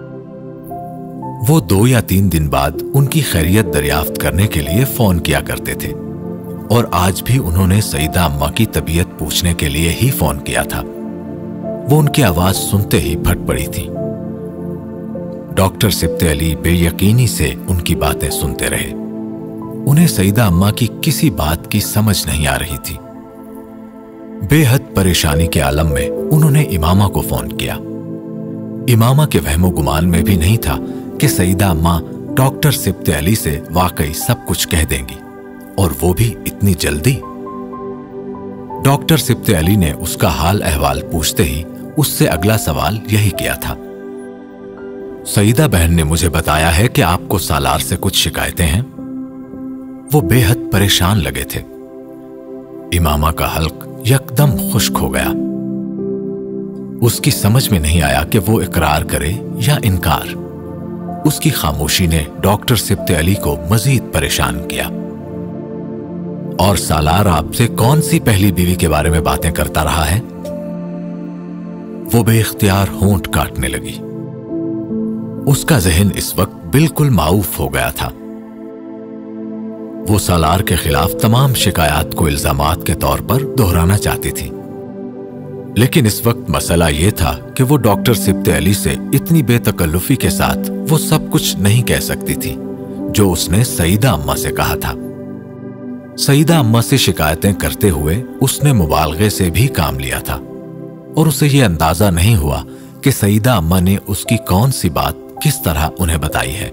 वो 2 या 3 दिन बाद उनकी खैरियत दरियाफ्त करने के लिए फोन किया करते थे, और आज भी उन्होंने सईदा अम्मा की तबीयत पूछने के लिए ही फोन किया था। वो उनकी आवाज सुनते ही फट पड़ी थी। डॉक्टर सिब्ते अली बेयकीनी से उनकी बातें सुनते रहे। उन्हें सईदा अम्मा की किसी बात की समझ नहीं आ रही थी। बेहद परेशानी के आलम में उन्होंने इमामा को फोन किया। इमामा के वहमो गुमान में भी नहीं था कि सईदा अम्मा डॉक्टर सिब्ते अली से वाकई सब कुछ कह देंगी, और वो भी इतनी जल्दी। डॉक्टर सिब्ते अली ने उसका हाल अहवाल पूछते ही उससे अगला सवाल यही किया था। सईदा बहन ने मुझे बताया है कि आपको सालार से कुछ शिकायतें हैं। वो बेहद परेशान लगे थे। इमामा का हल्क यकदम खुश्क हो गया। उसकी समझ में नहीं आया कि वो इकरार करे या इनकार। उसकी खामोशी ने डॉक्टर सिब्ते अली को मजीद परेशान किया। और सालार आपसे कौन सी पहली बीवी के बारे में बातें करता रहा है? वो बेइख्तियार होंठ काटने लगी। उसका जहन इस वक्त बिल्कुल माऊफ हो गया था। वो सालार के खिलाफ तमाम शिकायत को इल्जामात के तौर पर दोहराना चाहती थी, लेकिन इस वक्त मसला यह था कि वो डॉक्टर सिब्ते अली से इतनी बेतकल्लुफी के साथ वो सब कुछ नहीं कह सकती थी जो उसने सईदा अम्मा से कहा था। सईदा अम्मा से शिकायतें करते हुए उसने मुबालगे से भी काम लिया था, और उसे यह अंदाजा नहीं हुआ कि सईदा अम्मा ने उसकी कौन सी बात किस तरह उन्हें बताई है।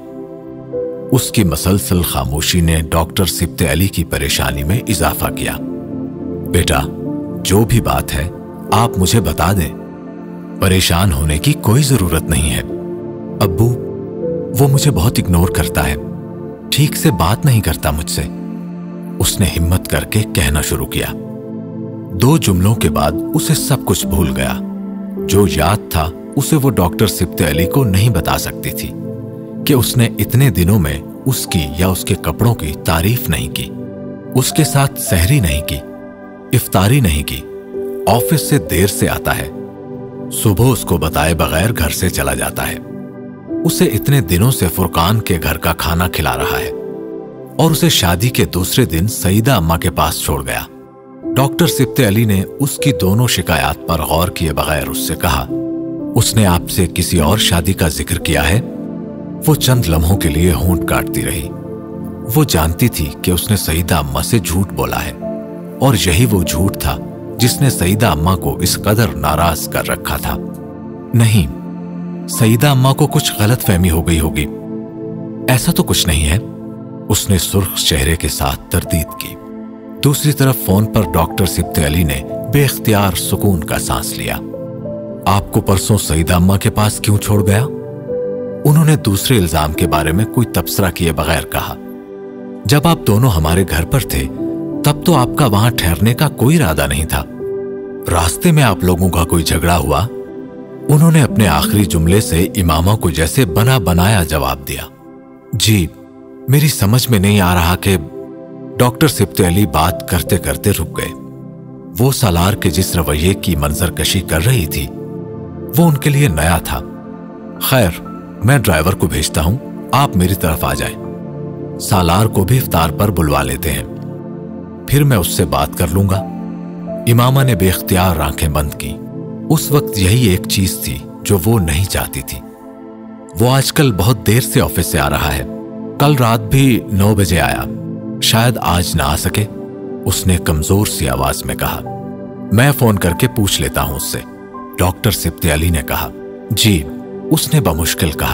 उसकी मसलसल खामोशी ने डॉक्टर सिब्ते अली की परेशानी में इजाफा किया। बेटा, जो भी बात है आप मुझे बता दें, परेशान होने की कोई जरूरत नहीं है। अब्बू, वो मुझे बहुत इग्नोर करता है, ठीक से बात नहीं करता मुझसे, उसने हिम्मत करके कहना शुरू किया। 2 जुमलों के बाद उसे सब कुछ भूल गया। जो याद था उसे वो डॉक्टर सिब्ते अली को नहीं बता सकती थी कि उसने इतने दिनों में उसकी या उसके कपड़ों की तारीफ नहीं की, उसके साथ सहरी नहीं की, इफ्तारी नहीं की, ऑफिस से देर से आता है, सुबह उसको बताए बगैर घर से चला जाता है, उसे इतने दिनों से फुरकान के घर का खाना खिला रहा है, और उसे शादी के दूसरे दिन सईदा अम्मा के पास छोड़ गया। डॉक्टर सिब्ते अली ने उसकी दोनों शिकायत पर गौर किए बगैर उससे कहा, उसने आपसे किसी और शादी का जिक्र किया है? वो चंद लम्हों के लिए होंठ काटती रही। वो जानती थी कि उसने सईदा अम्मा से झूठ बोला है, और यही वो झूठ था जिसने सईदा अम्मा को इस कदर नाराज कर रखा था। नहीं, सईदा अम्मा को कुछ गलतफहमी हो गई होगी। ऐसा तो कुछ नहीं है, उसने सुर्ख चेहरे के साथ तरदीद की। दूसरी तरफ फोन पर डॉक्टर सिब्ते अली ने बेख्तियार सुकून का सांस लिया। आपको परसों सईदा अम्मा के पास क्यों छोड़ गया? उन्होंने दूसरे इल्जाम के बारे में कोई तबसरा किए बगैर कहा। जब आप दोनों हमारे घर पर थे तब तो आपका वहां ठहरने का कोई इरादा नहीं था। रास्ते में आप लोगों का कोई झगड़ा हुआ? उन्होंने अपने आखिरी जुमले से इमामा को जैसे बना बनाया जवाब दिया। जी, मेरी समझ में नहीं आ रहा कि डॉक्टर सिब्ते अली बात करते करते रुक गए। वो सालार के जिस रवैये की मंजरकशी कर रही थी वो उनके लिए नया था। खैर, मैं ड्राइवर को भेजता हूं, आप मेरी तरफ आ जाएं। सालार को भी इफ्तार पर बुलवा लेते हैं, फिर मैं उससे बात कर लूंगा। इमामा ने बेख्तियार आंखें बंद की। उस वक्त यही एक चीज थी जो वो नहीं चाहती थी। वो आजकल बहुत देर से ऑफिस से आ रहा है। कल रात भी 9 बजे आया, शायद आज ना आ सके, उसने कमजोर सी आवाज में कहा। मैं फोन करके पूछ लेता हूं उससे, डॉक्टर सिब्ते अली ने कहा। जी, उसने बमुश्किल कहा।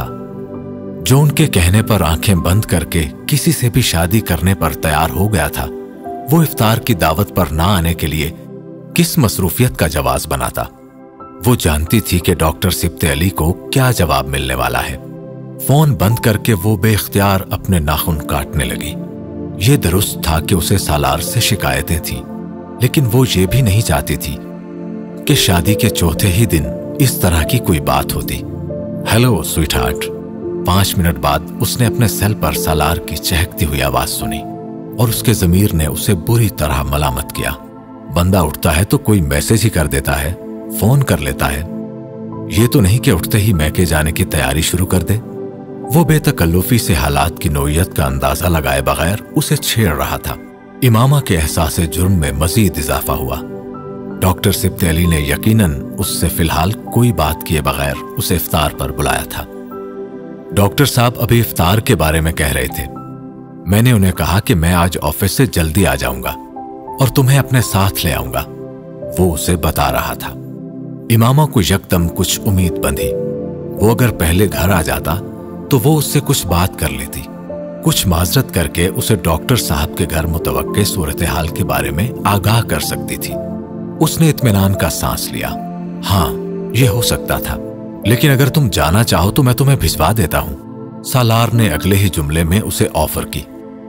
जो उनके कहने पर आंखें बंद करके किसी से भी शादी करने पर तैयार हो गया था, वो इफ्तार की दावत पर ना आने के लिए किस मसरूफियत का जवाब बनाता। वो जानती थी कि डॉक्टर सिब्ते अली को क्या जवाब मिलने वाला है। फोन बंद करके वो बेख्तियार अपने नाखून काटने लगी। ये दुरुस्त था कि उसे सालार से शिकायतें थीं, लेकिन वो ये भी नहीं चाहती थी कि शादी के चौथे ही दिन इस तरह की कोई बात होती। Hello sweet heart. 5 मिनट बाद उसने अपने सेल पर सालार की चहकती हुई आवाज सुनी और उसके ज़मीर ने उसे बुरी तरह मलामत किया। बंदा उठता है तो कोई मैसेज ही कर देता है, फोन कर लेता है। ये तो नहीं कि उठते ही मैके जाने की तैयारी शुरू कर दे। वो बेतकल्लुफी से हालात की नोयत का अंदाजा लगाए बगैर उसे छेड़ रहा था। इमामा के एहसास जुर्म में मजीद इजाफा हुआ। डॉक्टर सिब्ते अली ने यकीनन उससे फिलहाल कोई बात किए बगैर उसे इफ्तार पर बुलाया था। डॉक्टर साहब अभी इफ्तार के बारे में कह रहे थे। मैंने उन्हें कहा कि मैं आज ऑफिस से जल्दी आ जाऊंगा और तुम्हें अपने साथ ले आऊंगा। वो उसे बता रहा था। इमामा को यकदम कुछ उम्मीद बंधी। वो अगर पहले घर आ जाता तो वो उससे कुछ बात कर लेती, कुछ माजरत करके उसे डॉक्टर साहब के घर मुतवक्के सूरत हाल के बारे में आगाह कर सकती थी। उसने इत्मीनान का सांस लिया। हाँ, ये हो सकता था, लेकिन अगर तुम जाना चाहो तो मैं तुम्हें भिजवा देता हूं। सालार ने अगले ही जुमले में उसे ऑफर की।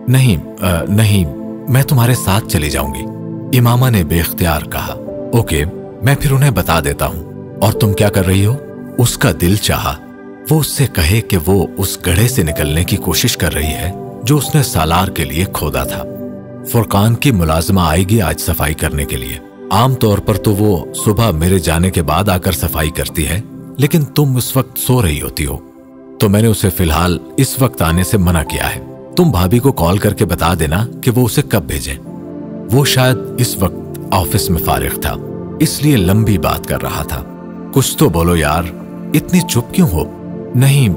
नहीं, मैं तुम्हारे साथ चली जाऊंगी, इमामा ने बेख्तियार कहा। ओके, मैं फिर उन्हें बता देता हूं। और तुम क्या कर रही हो? उसका दिल चाहा वो उससे कहे कि वो उस गड्ढे से निकलने की कोशिश कर रही है जो उसने सालार के लिए खोदा था। फुरकान की मुलाजमा आएगी आज सफाई करने के लिए। आमतौर पर तो वो सुबह मेरे जाने के बाद आकर सफाई करती है, लेकिन तुम उस वक्त सो रही होती हो, तो मैंने उसे फिलहाल इस वक्त आने से मना किया है। तुम भाभी को कॉल करके बता देना कि वो उसे कब भेजें। वो शायद इस वक्त ऑफिस में फारिग था, इसलिए लंबी बात कर रहा था। कुछ तो बोलो यार, इतनी चुप क्यों हो? नहीं,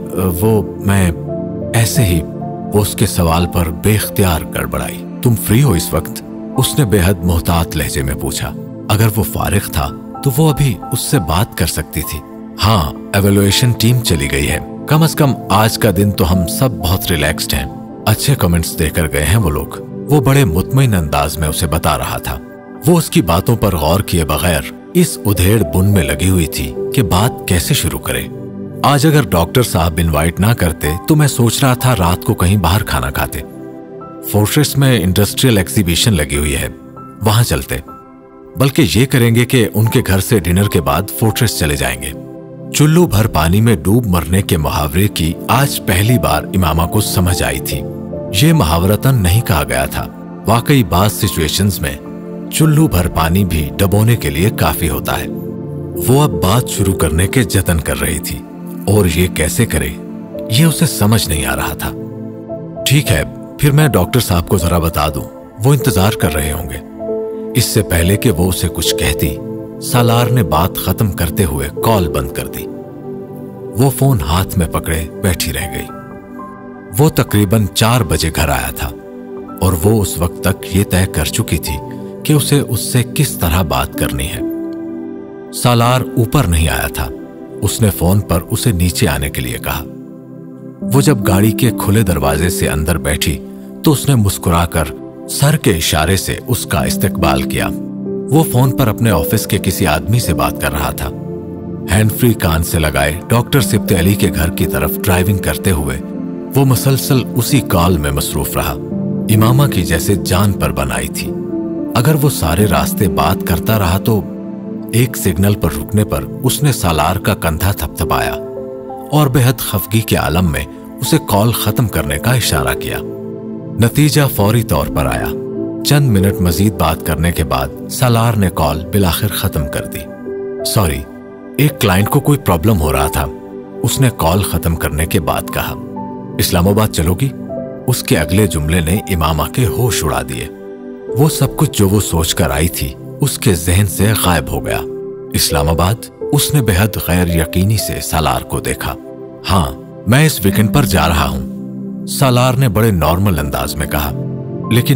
मैं ऐसे ही। वो उसके सवाल पर बेख्तियार गड़बड़ाई। तुम फ्री हो इस वक्त? उसने बेहद मोहतात लहजे में पूछा। अगर वो फारिग था तो वो अभी उससे बात कर सकती थी। हाँ, एवेल्युएशन टीम चली गई है। कम से कम आज का दिन तो हम सब बहुत रिलैक्स्ड हैं। अच्छे कमेंट्स देकर गए हैं वो लोग। वो बड़े मुतमईन अंदाज में उसे बता रहा था। वो उसकी बातों पर गौर किए बगैर इस उधेड़ बुन में लगी हुई थी कि बात कैसे शुरू करे। आज अगर डॉक्टर साहब इनवाइट ना करते तो मैं सोच रहा था रात को कहीं बाहर खाना खाते। फोर्ट्रेस में इंडस्ट्रियल एग्जीबिशन लगी हुई है, वहां चलते। बल्कि ये करेंगे कि उनके घर से डिनर के बाद फोर्ट्रेस चले जाएंगे। चुल्लू भर पानी में डूब मरने के मुहावरे की आज पहली बार इमामा को समझ आई थी। ये मुहावरतन नहीं कहा गया था। वाकई बात सिचुएशंस में चुल्लू भर पानी भी डबोने के लिए काफी होता है। वो अब बात शुरू करने के जतन कर रही थी, और ये कैसे करे ये उसे समझ नहीं आ रहा था। ठीक है, फिर मैं डॉक्टर साहब को जरा बता दूं, वो इंतजार कर रहे होंगे। इससे पहले कि वो उसे कुछ कहती, सालार ने बात खत्म करते हुए कॉल बंद कर दी। वो फोन हाथ में पकड़े बैठी रह गई। वो तकरीबन 4 बजे घर आया था और वो उस वक्त तक ये तय कर चुकी थी कि उसे उससे किस तरह बात करनी है। सालार ऊपर नहीं आया था। उसने फोन पर उसे नीचे आने के लिए कहा। वो जब गाड़ी के खुले दरवाजे से अंदर बैठी तो उसने मुस्कुराकर सर के इशारे से उसका इस्तकबाल किया। वो फोन पर अपने ऑफिस के किसी आदमी से बात कर रहा था। हैंड फ्री कान से लगाए डॉक्टर सिब्ते अली के घर की तरफ ड्राइविंग करते हुए वो मुसलसल उसी कॉल में मसरूफ रहा। इमामा की जैसे जान पर बनाई थी। अगर वो सारे रास्ते बात करता रहा तो एक सिग्नल पर रुकने पर उसने सालार का कंधा थपथपाया और बेहद खफगी के आलम में उसे कॉल खत्म करने का इशारा किया। नतीजा फौरी तौर पर आया। चंद मिनट मजीद बात करने के बाद सालार ने कॉल बिलाखिर खत्म कर दी। सॉरी, एक क्लाइंट को कोई प्रॉब्लम हो रहा था, उसने कॉल खत्म करने के बाद कहा। इस्लामाबाद चलोगी? उसके अगले जुमले ने इमामा के होश उड़ा दिए। वो सब कुछ जो वो सोच कर आई थी उसके जहन से गायब हो गया। इस्लामाबाद? उसने बेहद गैर यकीनी से सालार को देखा। हाँ, मैं इस वीकेंड पर जा रहा हूं, सालार ने बड़े नॉर्मल अंदाज में कहा। लेकिन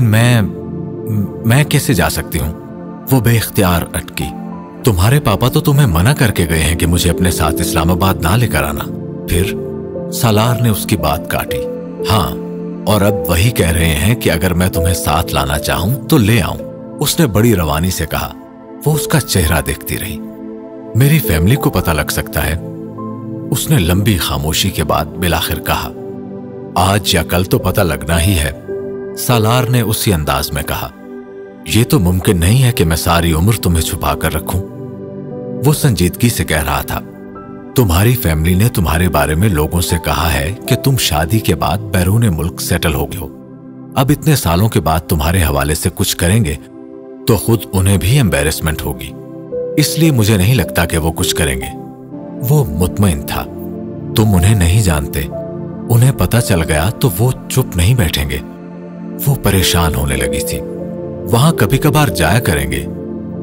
मैं कैसे जा सकती हूं? वो बेख्तियार अटकी। तुम्हारे पापा तो तुम्हें मना करके गए हैं कि मुझे अपने साथ इस्लामाबाद ना लेकर आना। फिर? सालार ने उसकी बात काटी। हाँ, और अब वही कह रहे हैं कि अगर मैं तुम्हें साथ लाना चाहूं तो ले आऊं, उसने बड़ी रवानी से कहा। वो उसका चेहरा देखती रही। मेरी फैमिली को पता लग सकता है, उसने लंबी खामोशी के बाद बिलाखिर कहा। आज या कल तो पता लगना ही है, सालार ने उसी अंदाज में कहा। यह तो मुमकिन नहीं है कि मैं सारी उम्र तुम्हें छुपा कर रखूं, वो संजीदगी से कह रहा था। तुम्हारी फैमिली ने तुम्हारे बारे में लोगों से कहा है कि तुम शादी के बाद बैरून मुल्क सेटल हो गए हो। अब इतने सालों के बाद तुम्हारे हवाले से कुछ करेंगे तो खुद उन्हें भी एम्बेरसमेंट होगी, इसलिए मुझे नहीं लगता कि वो कुछ करेंगे। वो मुतमईन था। तुम उन्हें नहीं जानते, उन्हें पता चल गया तो वो चुप नहीं बैठेंगे। वो परेशान होने लगी थी। वहां कभी कभार जाया करेंगे,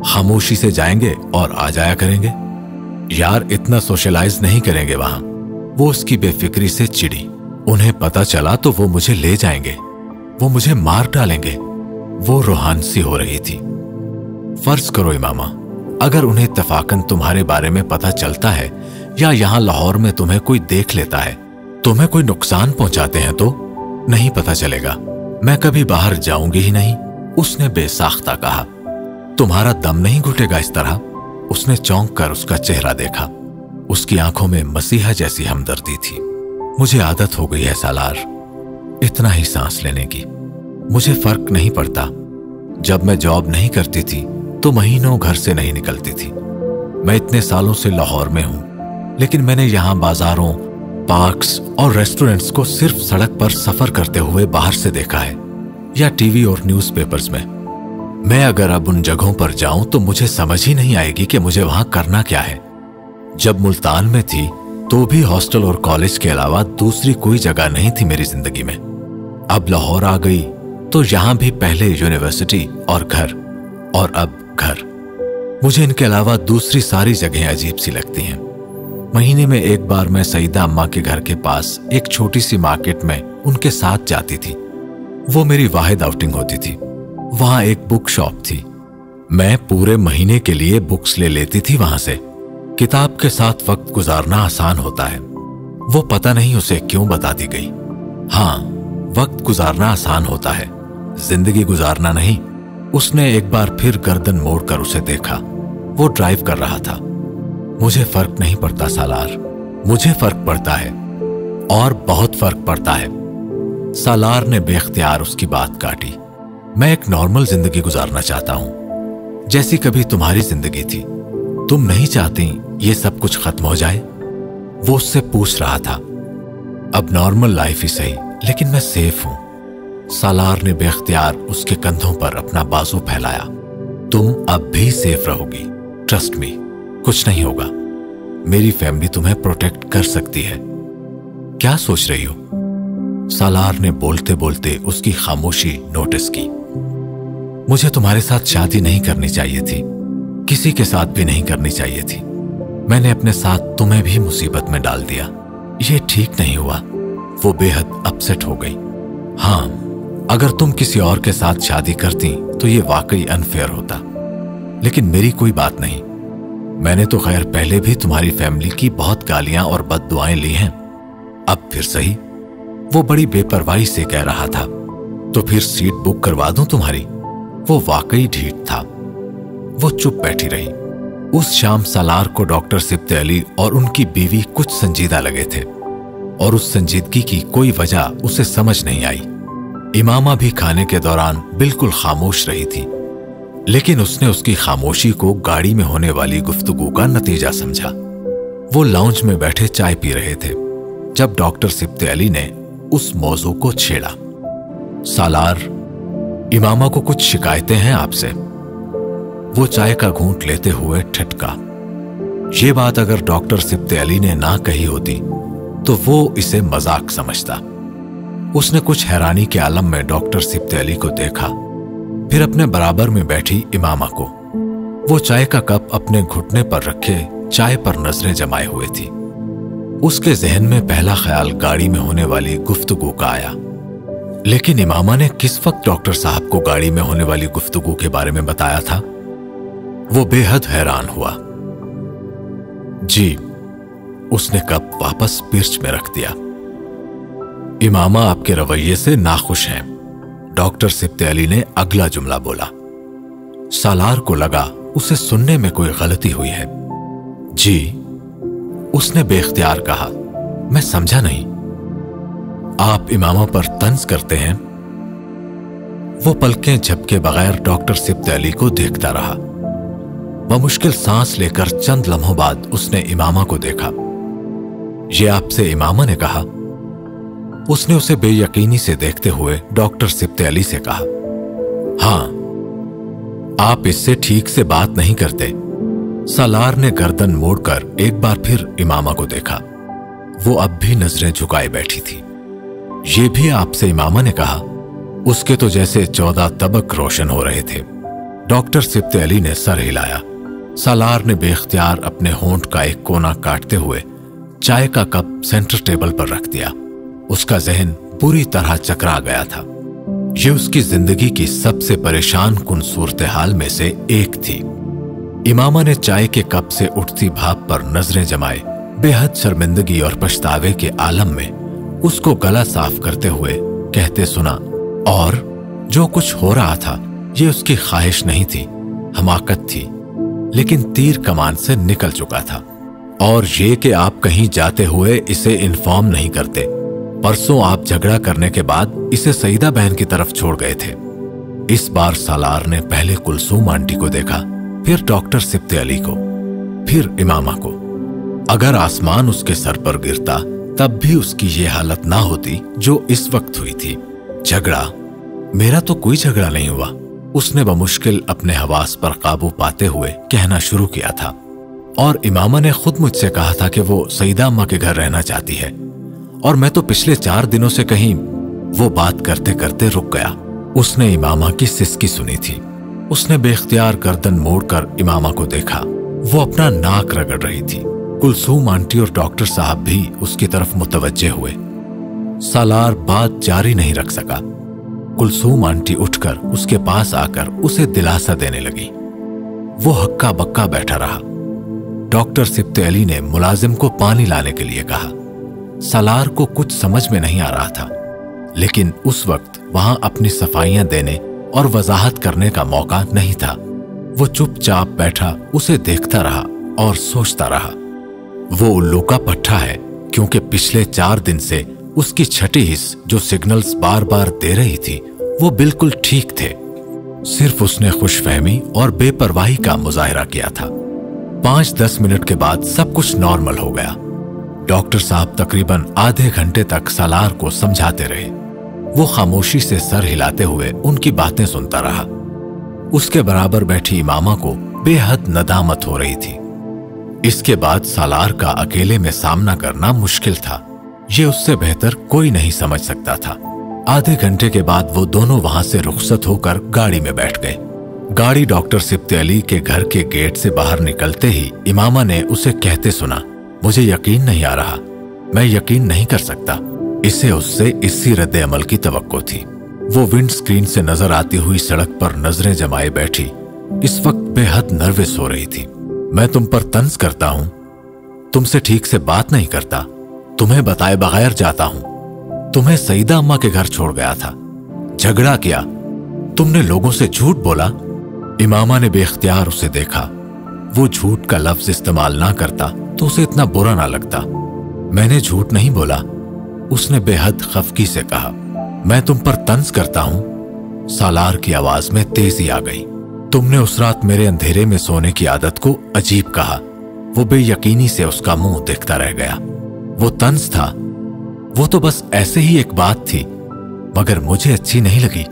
खामोशी से जाएंगे और आ जाया करेंगे। यार, इतना सोशलाइज नहीं करेंगे वहां। वो उसकी बेफिक्री से चिढ़ी। उन्हें पता चला तो वो मुझे ले जाएंगे, वो मुझे मार डालेंगे। वो रूहान सी हो रही थी। फर्ज करो इमामा, अगर उन्हें इत्तफाकन तुम्हारे बारे में पता चलता है या यहां लाहौर में तुम्हें कोई देख लेता है, तुम्हें कोई नुकसान पहुंचाते हैं तो नहीं पता चलेगा। मैं कभी बाहर जाऊंगी ही नहीं, उसने बेसाख्ता कहा। तुम्हारा दम नहीं घुटेगा इस तरह? उसने चौंक कर उसका चेहरा देखा। उसकी आंखों में मसीहा जैसी हमदर्दी थी। मुझे आदत हो गई है सालार, इतना ही सांस लेने की। मुझे फर्क नहीं पड़ता। जब मैं जॉब नहीं करती थी तो महीनों घर से नहीं निकलती थी। मैं इतने सालों से लाहौर में हूं, लेकिन मैंने यहां बाजारों, पार्क्स और रेस्टोरेंट्स को सिर्फ सड़क पर सफर करते हुए बाहर से देखा है या टीवी और न्यूज़पेपर्स में। मैं अगर अब उन जगहों पर जाऊं तो मुझे समझ ही नहीं आएगी कि मुझे वहां करना क्या है। जब मुल्तान में थी तो भी हॉस्टल और कॉलेज के अलावा दूसरी कोई जगह नहीं थी मेरी जिंदगी में। अब लाहौर आ गई तो यहां भी पहले यूनिवर्सिटी और घर, और अब घर। मुझे इनके अलावा दूसरी सारी जगहें अजीब सी लगती हैं। महीने में एक बार मैं सईदा अम्मा के घर के पास एक छोटी सी मार्केट में उनके साथ जाती थी। वो मेरी वाहिद आउटिंग होती थी। वहां एक बुक शॉप थी। मैं पूरे महीने के लिए बुक्स ले लेती थी वहां से। किताब के साथ वक्त गुजारना आसान होता है। वो पता नहीं उसे क्यों बताती गई। हाँ, वक्त गुजारना आसान होता है, जिंदगी गुजारना नहीं। उसने एक बार फिर गर्दन मोड़कर उसे देखा। वो ड्राइव कर रहा था। मुझे फर्क नहीं पड़ता सालार, मुझे फर्क पड़ता है, और बहुत फर्क पड़ता है। सालार ने बेख्तियार उसकी बात काटी। मैं एक नॉर्मल जिंदगी गुजारना चाहता हूं, जैसी कभी तुम्हारी जिंदगी थी। तुम नहीं चाहती ये सब कुछ खत्म हो जाए? वो उससे पूछ रहा था। अब नॉर्मल लाइफ ही सही, लेकिन मैं सेफ हूं। सालार ने बेख्तियार उसके कंधों पर अपना बाजू फैलाया। तुम अब भी सेफ रहोगी, ट्रस्ट मी, कुछ नहीं होगा। मेरी फैमिली तुम्हें प्रोटेक्ट कर सकती है। क्या सोच रही हो? सालार ने बोलते बोलते उसकी खामोशी नोटिस की। मुझे तुम्हारे साथ शादी नहीं करनी चाहिए थी, किसी के साथ भी नहीं करनी चाहिए थी। मैंने अपने साथ तुम्हें भी मुसीबत में डाल दिया। ये ठीक नहीं हुआ। वो बेहद अपसेट हो गई। हाँ, अगर तुम किसी और के साथ शादी करती तो ये वाकई अनफेयर होता, लेकिन मेरी कोई बात नहीं। मैंने तो खैर पहले भी तुम्हारी फैमिली की बहुत गालियां और बद्दुआएं ली हैं। अब फिर सही। वो बड़ी बेपरवाही से कह रहा था। तो फिर सीट बुक करवा दूं तुम्हारी? वो वाकई ढीठ था। वो चुप बैठी रही। उस शाम सालार को डॉक्टर सिब्ते अली और उनकी बीवी कुछ संजीदा लगे थे, और उस संजीदगी की कोई वजह उसे समझ नहीं आई। इमामा भी खाने के दौरान बिल्कुल खामोश रही थी, लेकिन उसने उसकी खामोशी को गाड़ी में होने वाली गुफ्तगू का नतीजा समझा। वो लाउंज में बैठे चाय पी रहे थे जब डॉक्टर सिब्ते अली ने उस मौजू को छेड़ा। सालार, इमामा को कुछ शिकायतें हैं आपसे। वो चाय का घूंट लेते हुए ठटका। ये बात अगर डॉक्टर सिब्ते अली ने ना कही होती तो वो इसे मजाक समझता। उसने कुछ हैरानी के आलम में डॉक्टर सिब्ते अली को देखा, फिर अपने बराबर में बैठी इमामा को। वो चाय का कप अपने घुटने पर रखे चाय पर नजरें जमाए हुए थी। उसके जहन में पहला ख्याल गाड़ी में होने वाली गुफ्तगू का आया, लेकिन इमामा ने किस वक्त डॉक्टर साहब को गाड़ी में होने वाली गुफ्तगू के बारे में बताया था? वो बेहद हैरान हुआ। जी, उसने कप वापस पिर्च में रख दिया। इमामा आपके रवैये से नाखुश हैं, डॉक्टर सिब्ते अली ने अगला जुमला बोला। सालार को लगा उसे सुनने में कोई गलती हुई है। जी, उसने बेख्तियार कहा। मैं समझा नहीं। आप इमामा पर तंज करते हैं? वो पलकें झपके बगैर डॉक्टर सिब्ते अली को देखता रहा। वह मुश्किल सांस लेकर चंद लम्हों बाद उसने इमामा को देखा। ये आपसे इमामा ने कहा? उसने उसे बेयकीनी से देखते हुए डॉक्टर सिब्ते अली से कहा। हां, आप इससे ठीक से बात नहीं करते। सालार ने गर्दन मोड़कर एक बार फिर इमामा को देखा। वो अब भी नजरें झुकाए बैठी थी। ये भी आपसे इमामा ने कहा? उसके तो जैसे 14 तबक रोशन हो रहे थे। डॉक्टर सिब्ते अली ने सर हिलाया। सालार ने बेख्तियार अपने होंठ का एक कोना काटते हुए चाय का कप सेंटर टेबल पर रख दिया। उसका जहन पूरी तरह चकरा गया था। ये उसकी जिंदगी की सबसे परेशान कुन सूरत हाल में से एक थी। इमामा ने चाय के कप से उठती भाप पर नजरें जमाए बेहद शर्मिंदगी और पछतावे के आलम में उसको गला साफ करते हुए कहते सुना, और जो कुछ हो रहा था ये उसकी ख्वाहिश नहीं थी, हमाकत थी, लेकिन तीर कमान से निकल चुका था। और ये कि आप कहीं जाते हुए इसे इन्फॉर्म नहीं करते। परसों आप झगड़ा करने के बाद इसे सईदा बहन की तरफ छोड़ गए थे। इस बार सालार ने पहले कुलसूम आंटी को देखा, फिर डॉक्टर सिब्ते अली को, फिर इमामा को। अगर आसमान उसके सर पर गिरता तब भी उसकी ये हालत ना होती जो इस वक्त हुई थी। झगड़ा? मेरा तो कोई झगड़ा नहीं हुआ, उसने बमुश्किल अपने हवास पर काबू पाते हुए कहना शुरू किया था। और इमामा ने खुद मुझसे कहा था कि वो सईदा अम्मा के घर रहना चाहती है, और मैं तो पिछले 4 दिनों से कहीं। वो बात करते करते रुक गया। उसने इमामा की सिसकी सुनी थी। उसने बेख्तियार गर्दन मोड़कर इमामा को देखा। वो अपना नाक रगड़ रही थी। कुलसूम आंटी और डॉक्टर साहब भी उसकी तरफ मुतवज्जे हुए। सालार बात जारी नहीं रख सका। कुलसूम आंटी उठकर उसके पास आकर उसे दिलासा देने लगी। वो हक्का बक्का बैठा रहा। डॉक्टर सिब्ते अली ने मुलाजिम को पानी लाने के लिए कहा। सालार को कुछ समझ में नहीं आ रहा था, लेकिन उस वक्त वहां अपनी सफाइयां देने और वजाहत करने का मौका नहीं था। वो चुपचाप बैठा उसे देखता रहा और सोचता रहा। वो उल्लू का पट्टा है, क्योंकि पिछले 4 दिन से उसकी छठी हिस्स जो सिग्नल्स बार बार दे रही थी वो बिल्कुल ठीक थे। सिर्फ उसने खुशफहमी और बेपरवाही का मुजाहिरा किया था। 5-10 मिनट के बाद सब कुछ नॉर्मल हो गया। डॉक्टर साहब तकरीबन आधे घंटे तक सालार को समझाते रहे। वो खामोशी से सर हिलाते हुए उनकी बातें सुनता रहा। उसके बराबर बैठी इमामा को बेहद नदामत हो रही थी। इसके बाद सालार का अकेले में सामना करना मुश्किल था। ये उससे बेहतर कोई नहीं समझ सकता था। आधे घंटे के बाद वो दोनों वहां से रुखसत होकर गाड़ी में बैठ गए। गाड़ी डॉक्टर सिब्ते अली के घर के गेट से बाहर निकलते ही इमामा ने उसे कहते सुना, मुझे यकीन नहीं आ रहा, मैं यकीन नहीं कर सकता। इसे उससे इसी रद्द अमल की तवक्को थी। वो विंड स्क्रीन से नजर आती हुई सड़क पर नजरें जमाए बैठी इस वक्त बेहद नर्वस हो रही थी। मैं तुम पर तंज करता हूं, तुमसे ठीक से बात नहीं करता, तुम्हें बताए बगैर जाता हूं। तुम्हें सईदा अम्मा के घर छोड़ गया था, झगड़ा किया, तुमने लोगों से झूठ बोला। इमामा ने बेख्तियार उसे देखा। वो झूठ का लफ्ज इस्तेमाल ना करता तो उसे इतना बुरा ना लगता। मैंने झूठ नहीं बोला, उसने बेहद खफकी से कहा। मैं तुम पर तंज करता हूं। सालार की आवाज में तेजी आ गई। तुमने उस रात मेरे अंधेरे में सोने की आदत को अजीब कहा। वो बेयकीनी से उसका मुंह देखता रह गया। वो तंज था, वो तो बस ऐसे ही एक बात थी, मगर मुझे अच्छी नहीं लगी,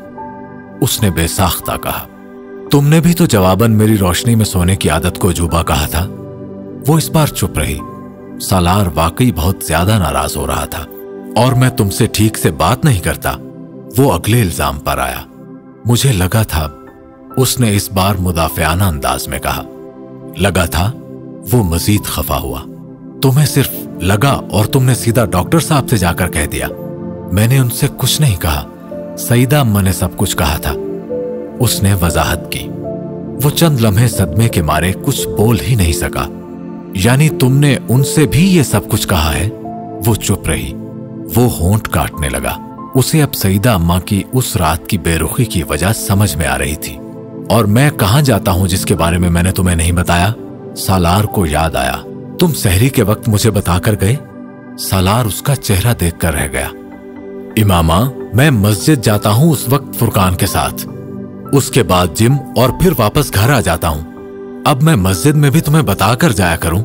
उसने बेसाख्ता कहा। तुमने भी तो जवाबन मेरी रोशनी में सोने की आदत को अजूबा कहा था। वो इस बार चुप रही। सालार वाकई बहुत ज्यादा नाराज हो रहा था। और मैं तुमसे ठीक से बात नहीं करता, वो अगले इल्जाम पर आया। मुझे लगा था, उसने इस बार मुदाफियाना अंदाज में कहा। लगा था? वो मजीद खफा हुआ। तुम्हें सिर्फ लगा और तुमने सीधा डॉक्टर साहब से जाकर कह दिया। मैंने उनसे कुछ नहीं कहा, सईदा अम्मा ने सब कुछ कहा था, उसने वजाहत की। वो चंद लम्हे सदमे के मारे कुछ बोल ही नहीं सका। यानी तुमने उनसे भी ये सब कुछ कहा है? वो चुप रही। वो होंठ काटने लगा। उसे अब सईदा अम्मा की उस रात की बेरुखी की वजह समझ में आ रही थी। और मैं कहां जाता हूं जिसके बारे में मैंने तुम्हें नहीं बताया? सालार को याद आया, तुम सहरी के वक्त मुझे बताकर गए। सालार उसका चेहरा देखकर रह गया। इमामा, मैं मस्जिद जाता हूं उस वक्त फुरकान के साथ, उसके बाद जिम और फिर वापस घर आ जाता हूं। अब मैं मस्जिद में भी तुम्हें बताकर जाया करूं?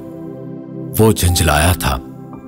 वो झंझलाया था।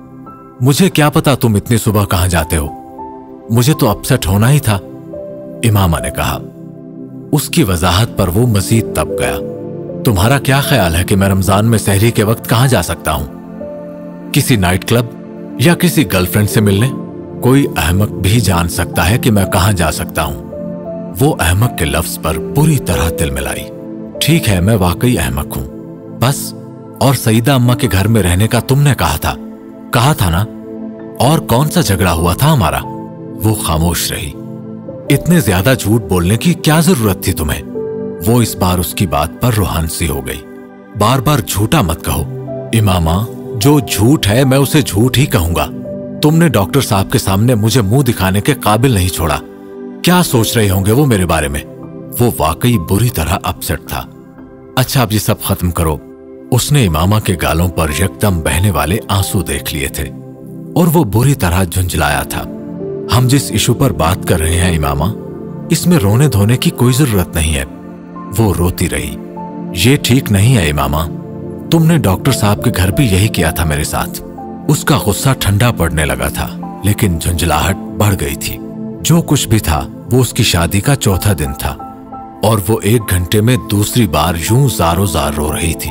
मुझे क्या पता तुम इतनी सुबह कहां जाते हो, मुझे तो अपसेट होना ही था, इमामा ने कहा। उसकी वजाहत पर वो मजीद तप गया। तुम्हारा क्या ख्याल है कि मैं रमजान में सहरी के वक्त कहां जा सकता हूं? किसी नाइट क्लब या किसी गर्लफ्रेंड से मिलने? कोई अहमक भी जान सकता है कि मैं कहां जा सकता हूं। वो अहमक के लफ्ज पर पूरी तरह तिल मिलाई। ठीक है, मैं वाकई अहमक हूं, बस। और सईदा अम्मा के घर में रहने का तुमने कहा था, कहा था ना। और कौन सा झगड़ा हुआ था हमारा? वो खामोश रही। इतने ज्यादा झूठ बोलने की क्या जरूरत थी तुम्हें? वो इस बार उसकी बात पर रूहान सी हो गई। बार बार झूठा मत कहो इमामा, जो झूठ है मैं उसे झूठ ही कहूंगा। तुमने डॉक्टर साहब के सामने मुझे मुंह दिखाने के काबिल नहीं छोड़ा। क्या सोच रहे होंगे वो मेरे बारे में? वो वाकई बुरी तरह अपसेट था। अच्छा अब ये सब खत्म करो। उसने इमामा के गालों पर यकदम बहने वाले आंसू देख लिए थे और वो बुरी तरह झुंझलाया था। हम जिस इशू पर बात कर रहे हैं इमामा, इसमें रोने धोने की कोई जरूरत नहीं है। वो रोती रही। ये ठीक नहीं है इमामा, तुमने डॉक्टर साहब के घर भी यही किया था मेरे साथ। उसका गुस्सा ठंडा पड़ने लगा था, लेकिन झुंझलाहट बढ़ गई थी। जो कुछ भी था वो उसकी शादी का चौथा दिन था और वो 1 घंटे में दूसरी बार यूं जारो जार रो रही थी।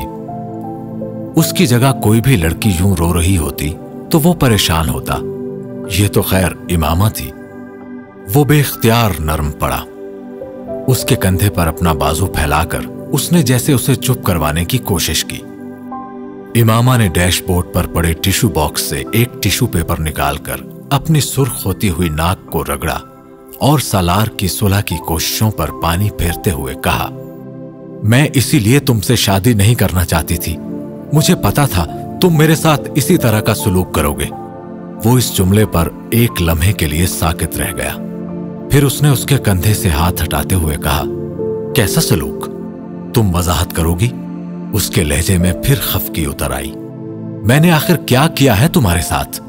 उसकी जगह कोई भी लड़की यूं रो रही होती तो वो परेशान होता। ये तो खैर इमामा थी। वो बेख्तियार नरम पड़ा। उसके कंधे पर अपना बाजू फैलाकर उसने जैसे उसे चुप करवाने की कोशिश की। इमामा ने डैशबोर्ड पर पड़े टिश्यू बॉक्स से एक टिश्यू पेपर निकालकर अपनी सुर्ख होती हुई नाक को रगड़ा और सालार की सुलह की कोशिशों पर पानी फेरते हुए कहा, मैं इसीलिए तुमसे शादी नहीं करना चाहती थी। मुझे पता था तुम मेरे साथ इसी तरह का सुलूक करोगे। वो इस जुमले पर एक लम्हे के लिए साकित रह गया। फिर उसने उसके कंधे से हाथ हटाते हुए कहा, कैसा सलूक? तुम वजाहत करोगी? उसके लहजे में फिर खफकी उतर आई। मैंने आखिर क्या किया है तुम्हारे साथ?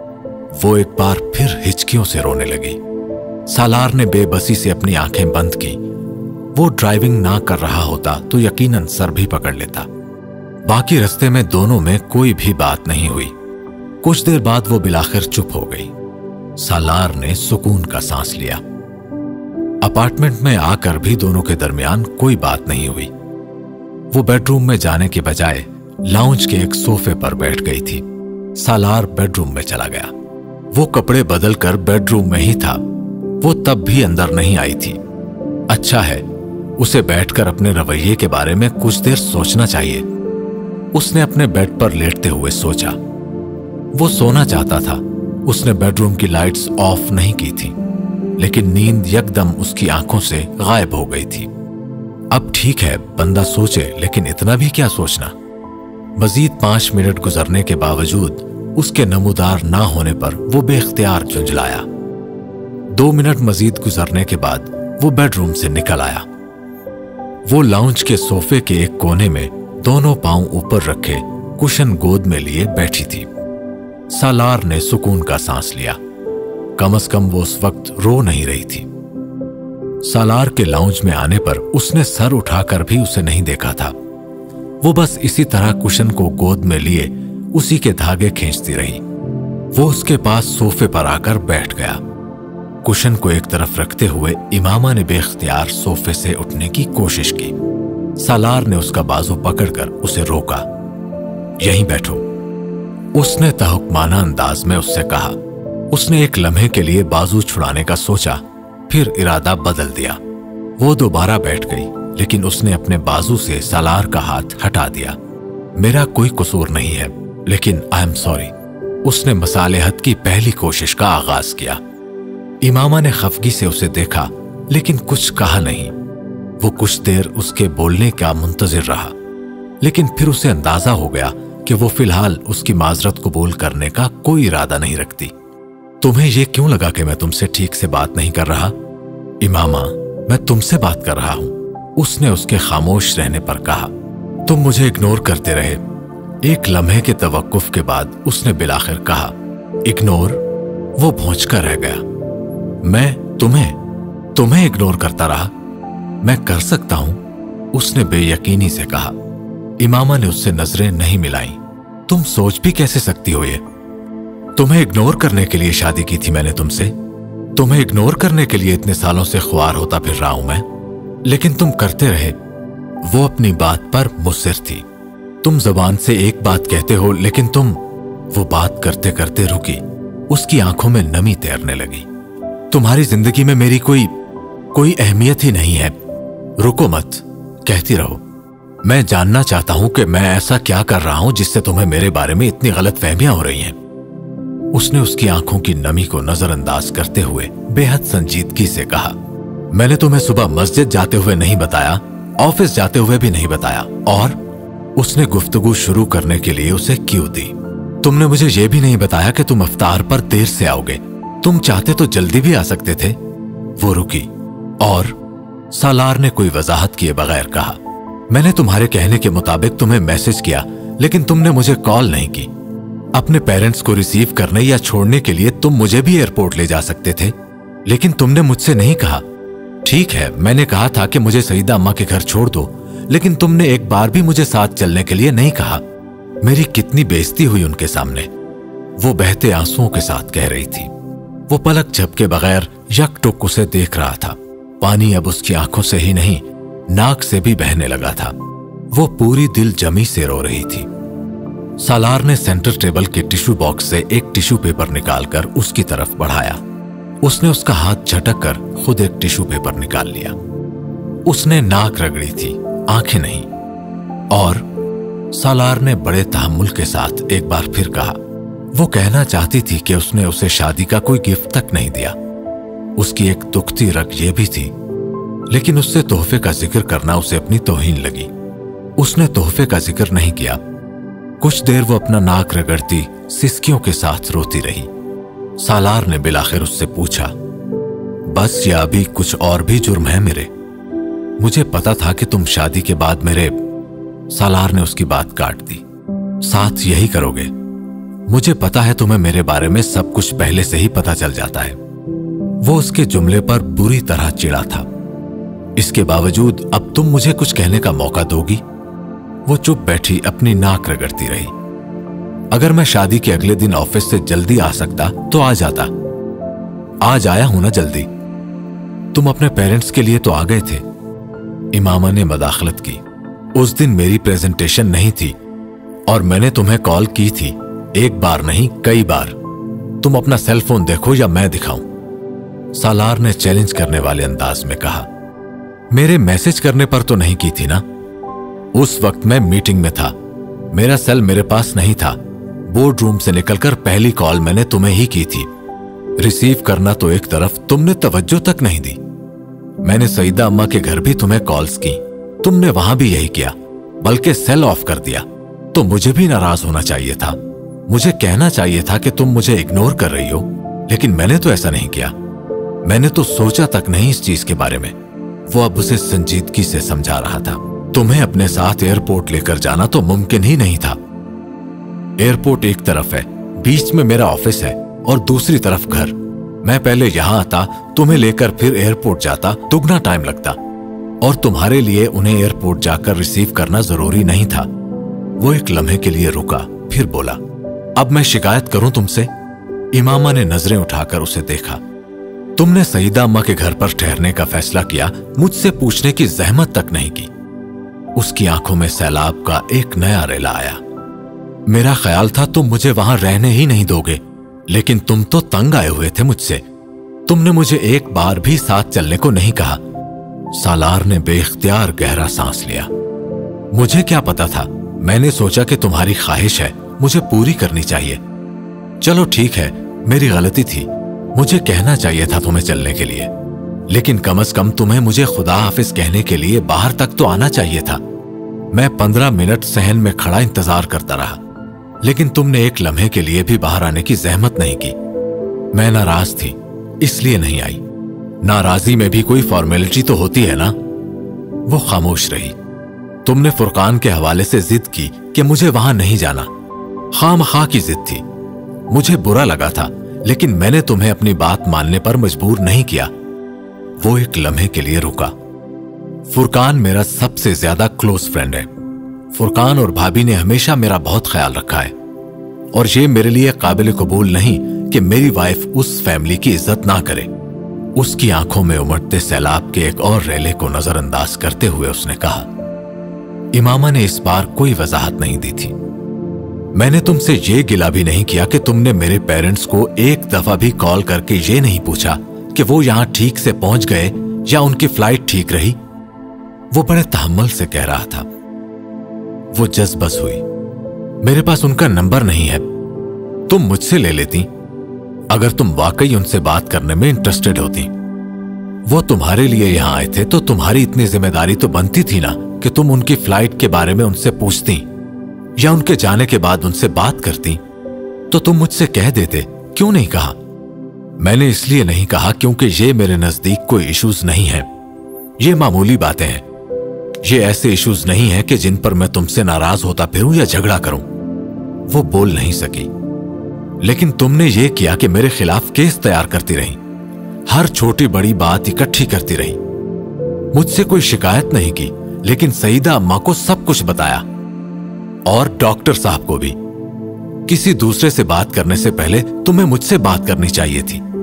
वो एक बार फिर हिचकियों से रोने लगी। सालार ने बेबसी से अपनी आंखें बंद की। वो ड्राइविंग ना कर रहा होता तो यकीनन सर भी पकड़ लेता। बाकी रास्ते में दोनों में कोई भी बात नहीं हुई। कुछ देर बाद वो बिलाखिर चुप हो गई। सालार ने सुकून का सांस लिया। अपार्टमेंट में आकर भी दोनों के दरमियान कोई बात नहीं हुई। वो बेडरूम में जाने के बजाय लाउंज के एक सोफे पर बैठ गई थी। सालार बेडरूम में चला गया। वो कपड़े बदलकर बेडरूम में ही था। वो तब भी अंदर नहीं आई थी। अच्छा है, उसे बैठकर अपने रवैये के बारे में कुछ देर सोचना चाहिए। उसने अपने बेड पर लेटते हुए सोचा। वो सोना चाहता था। उसने बेडरूम की लाइट्स ऑफ नहीं की थी, लेकिन नींद यकदम उसकी आंखों से गायब हो गई थी। अब ठीक है, बंदा सोचे, लेकिन इतना भी क्या सोचना। मजीद 5 मिनट गुजरने के बावजूद उसके नमूदार ना होने पर वो बेख्तियार झुंझलाया। 2 मिनट मजीद गुजरने के बाद वो बेडरूम से निकल आया। वो लाउंज के सोफे के एक कोने में दोनों पांव ऊपर रखे कुशन गोद में लिए बैठी थी। सालार ने सुकून का सांस लिया। कम से कम वो उस वक्त रो नहीं रही थी। सालार के लाउंज में आने पर उसने सर उठाकर भी उसे नहीं देखा था। वो बस इसी तरह कुशन को गोद में लिए उसी के धागे खींचती रही। वो उसके पास सोफे पर आकर बैठ गया। कुशन को एक तरफ रखते हुए इमामा ने बेख्तियार सोफे से उठने की कोशिश की। सालार ने उसका बाजू पकड़कर उसे रोका। यहीं बैठो, उसने तहुक्माना अंदाज में उससे कहा। उसने एक लम्हे के लिए बाजू छुड़ाने का सोचा, फिर इरादा बदल दिया। वो दोबारा बैठ गई, लेकिन उसने अपने बाजू से सालार का हाथ हटा दिया। मेरा कोई कसूर नहीं है, लेकिन आई एम सॉरी। उसने मसालेहत की पहली कोशिश का आगाज किया। इमामा ने खफगी से उसे देखा, लेकिन कुछ कहा नहीं। वो कुछ देर उसके बोलने का मुंतजिर रहा, लेकिन फिर उसे अंदाजा हो गया कि वो फिलहाल उसकी माजरत कबूल करने का कोई इरादा नहीं रखती। तुम्हें यह क्यों लगा कि मैं तुमसे ठीक से बात नहीं कर रहा? इमामा, मैं तुमसे बात कर रहा हूं, उसने उसके खामोश रहने पर कहा। तुम मुझे इग्नोर करते रहे। एक लम्हे के तवक्कुफ के बाद उसने बिलाखिर कहा, इग्नोर? वो भौंचका रह गया। मैं तुम्हें इग्नोर करता रहा? मैं कर सकता हूं, उसने बेयकीनी से कहा। इमामा ने उससे नजरें नहीं मिलाई। तुम सोच भी कैसे सकती हो ये? तुम्हें इग्नोर करने के लिए शादी की थी मैंने तुमसे। तुम्हें इग्नोर करने के लिए इतने सालों से ख्वार होता फिर रहा हूं मैं, लेकिन तुम करते रहे। वो अपनी बात पर मुस्सिर थी। तुम जबान से एक बात कहते हो, लेकिन तुम। वो बात करते करते रुकी। उसकी आंखों में नमी तैरने लगी। तुम्हारी जिंदगी में मेरी कोई अहमियत ही नहीं है। रुको मत, कहती रहो। मैं जानना चाहता हूं कि मैं ऐसा क्या कर रहा हूं जिससे तुम्हें मेरे बारे में इतनी गलत फहमियां हो रही हैं। उसने उसकी आंखों की नमी को नजरअंदाज करते हुए बेहद संजीदगी से कहा, मैंने तुम्हें सुबह मस्जिद जाते हुए नहीं बताया, ऑफिस जाते हुए भी नहीं बताया, और उसने गुफ्तगू शुरू करने के लिए उसे क्यों दी। तुमने मुझे यह भी नहीं बताया कि तुम इफ्तार पर देर से आओगे, तुम चाहते तो जल्दी भी आ सकते थे। वो रुकी और सालार ने कोई वजाहत किए बगैर कहा, मैंने तुम्हारे कहने के मुताबिक तुम्हें मैसेज किया, लेकिन तुमने मुझे कॉल नहीं की। अपने पेरेंट्स को रिसीव करने या छोड़ने के लिए तुम मुझे भी एयरपोर्ट ले जा सकते थे, लेकिन तुमने मुझसे नहीं कहा। ठीक है, मैंने कहा था कि मुझे सईदा अम्मा के घर छोड़ दो, लेकिन तुमने एक बार भी मुझे साथ चलने के लिए नहीं कहा। मेरी कितनी बेइज्जती हुई उनके सामने, वो बहते आंसुओं के साथ कह रही थी। वो पलक झपके बगैर यकटुक उसे देख रहा था। पानी अब उसकी आंखों से ही नहीं, नाक से भी बहने लगा था। वो पूरी दिल जमी से रो रही थी। सालार ने सेंटर टेबल के टिश्यू बॉक्स से एक टिश्यू पेपर निकालकर उसकी तरफ बढ़ाया। उसने उसका हाथ झटक कर खुद एक टिश्यू पेपर निकाल लिया। उसने नाक रगड़ी थी, आंखें नहीं। और सालार ने बड़े तहम्मुल के साथ एक बार फिर कहा। वो कहना चाहती थी कि उसने उसे शादी का कोई गिफ्ट तक नहीं दिया। उसकी एक दुखती रग ये भी थी, लेकिन उससे तोहफे का जिक्र करना उसे अपनी तौहीन लगी। उसने तोहफे का जिक्र नहीं किया। कुछ देर वो अपना नाक रगड़ती सिसकियों के साथ रोती रही। सालार ने बिलाखिर उससे पूछा, बस या अभी कुछ और भी जुर्म है मेरे? मुझे पता था कि तुम शादी के बाद मेरे। सालार ने उसकी बात काट दी। साथ यही करोगे? मुझे पता है तुम्हें मेरे बारे में सब कुछ पहले से ही पता चल जाता है। वो उसके जुमले पर बुरी तरह चिढ़ा था। इसके बावजूद अब तुम मुझे कुछ कहने का मौका दोगी? वो चुप बैठी अपनी नाक रगड़ती रही। अगर मैं शादी के अगले दिन ऑफिस से जल्दी आ सकता तो आ जाता। आज आया हूं ना जल्दी। तुम अपने पेरेंट्स के लिए तो आ गए थे। इमामा ने मदाखलत की। उस दिन मेरी प्रेजेंटेशन नहीं थी और मैंने तुम्हें कॉल की थी, एक बार नहीं कई बार। तुम अपना सेल फोन देखो या मैं दिखाऊं? सालार ने चैलेंज करने वाले अंदाज में कहा। मेरे मैसेज करने पर तो नहीं की थी ना? उस वक्त मैं मीटिंग में था, मेरा सेल मेरे पास नहीं था। बोर्ड रूम से निकलकर पहली कॉल मैंने तुम्हें ही की थी। रिसीव करना तो एक तरफ, तुमने तवज्जो तक नहीं दी। मैंने सईदा अम्मा के घर भी तुम्हें कॉल्स की, तुमने वहां भी यही किया, बल्कि सेल ऑफ कर दिया। तो मुझे भी नाराज होना चाहिए था। मुझे कहना चाहिए था कि तुम मुझे इग्नोर कर रही हो, लेकिन मैंने तो ऐसा नहीं किया। मैंने तो सोचा तक नहीं इस चीज के बारे में। वो अब उसे संजीदगी से समझा रहा था। तुम्हें अपने साथ एयरपोर्ट लेकर जाना तो मुमकिन ही नहीं था। एयरपोर्ट एक तरफ है, बीच में मेरा ऑफिस है और दूसरी तरफ घर। मैं पहले यहां आता, तुम्हें लेकर फिर एयरपोर्ट जाता, दुगना टाइम लगता। और तुम्हारे लिए उन्हें एयरपोर्ट जाकर रिसीव करना जरूरी नहीं था। वो एक लम्हे के लिए रुका, फिर बोला, अब मैं शिकायत करूं तुमसे? इमामा ने नजरें उठाकर उसे देखा। तुमने सईदा अम्मा के घर पर ठहरने का फैसला किया, मुझसे पूछने की जहमत तक नहीं की। उसकी आंखों में सैलाब का एक नया रेला आया। मेरा ख्याल था तुम मुझे वहां रहने ही नहीं दोगे, लेकिन तुम तो तंग आए हुए थे मुझसे। तुमने मुझे एक बार भी साथ चलने को नहीं कहा। सालार ने बेइख्तियार गहरा सांस लिया। मुझे क्या पता था? मैंने सोचा कि तुम्हारी ख्वाहिश है, मुझे पूरी करनी चाहिए। चलो ठीक है, मेरी गलती थी। मुझे कहना चाहिए था तुम्हें चलने के लिए, लेकिन कम से कम तुम्हें मुझे खुदा हाफिज कहने के लिए बाहर तक तो आना चाहिए था। मैं 15 मिनट सहन में खड़ा इंतजार करता रहा, लेकिन तुमने एक लम्हे के लिए भी बाहर आने की जहमत नहीं की। मैं नाराज थी, इसलिए नहीं आई। नाराजी में भी कोई फॉर्मेलिटी तो होती है ना। वो खामोश रही। तुमने फुरकान के हवाले से जिद की कि मुझे वहां नहीं जाना। खामखा की जिद थी। मुझे बुरा लगा था, लेकिन मैंने तुम्हें अपनी बात मानने पर मजबूर नहीं किया। वो एक लम्हे के लिए रुका। फुरकान मेरा सबसे ज्यादा क्लोज फ्रेंड है। फुरकान और भाभी ने हमेशा मेरा बहुत ख्याल रखा है, और ये मेरे लिए काबिल कबूल नहीं कि मेरी वाइफ उस फैमिली की इज्जत ना करे। उसकी आंखों में उमड़ते सैलाब के एक और रेले को नजरअंदाज करते हुए उसने कहा। इमामा ने इस बार कोई वजाहत नहीं दी थी। मैंने तुमसे ये गिला भी नहीं किया कि तुमने मेरे पेरेंट्स को एक दफा भी कॉल करके ये नहीं पूछा कि वो यहां ठीक से पहुंच गए या उनकी फ्लाइट ठीक रही। वो बड़े तहम्मुल से कह रहा था। वो जज्बस हुई। मेरे पास उनका नंबर नहीं है, तुम मुझसे ले लेती, अगर तुम वाकई उनसे बात करने में इंटरेस्टेड होती, वो तुम्हारे लिए यहां आए थे, तो तुम्हारी इतनी जिम्मेदारी तो बनती थी ना कि तुम उनकी फ्लाइट के बारे में उनसे पूछती, या उनके जाने के बाद उनसे बात करती तो तुम मुझसे कह देते। क्यों नहीं कहा? मैंने इसलिए नहीं कहा क्योंकि ये मेरे नजदीक कोई इश्यूज नहीं है। ये मामूली बातें हैं। ये ऐसे इश्यूज नहीं है कि जिन पर मैं तुमसे नाराज होता फिरूं या झगड़ा करूं। वो बोल नहीं सकी, लेकिन तुमने ये किया कि मेरे खिलाफ केस तैयार करती रही, हर छोटी बड़ी बात इकट्ठी करती रही। मुझसे कोई शिकायत नहीं की, लेकिन सईदा अम्मा को सब कुछ बताया, और डॉक्टर साहब को भी। किसी दूसरे से बात करने से पहले तुम्हें मुझसे बात करनी चाहिए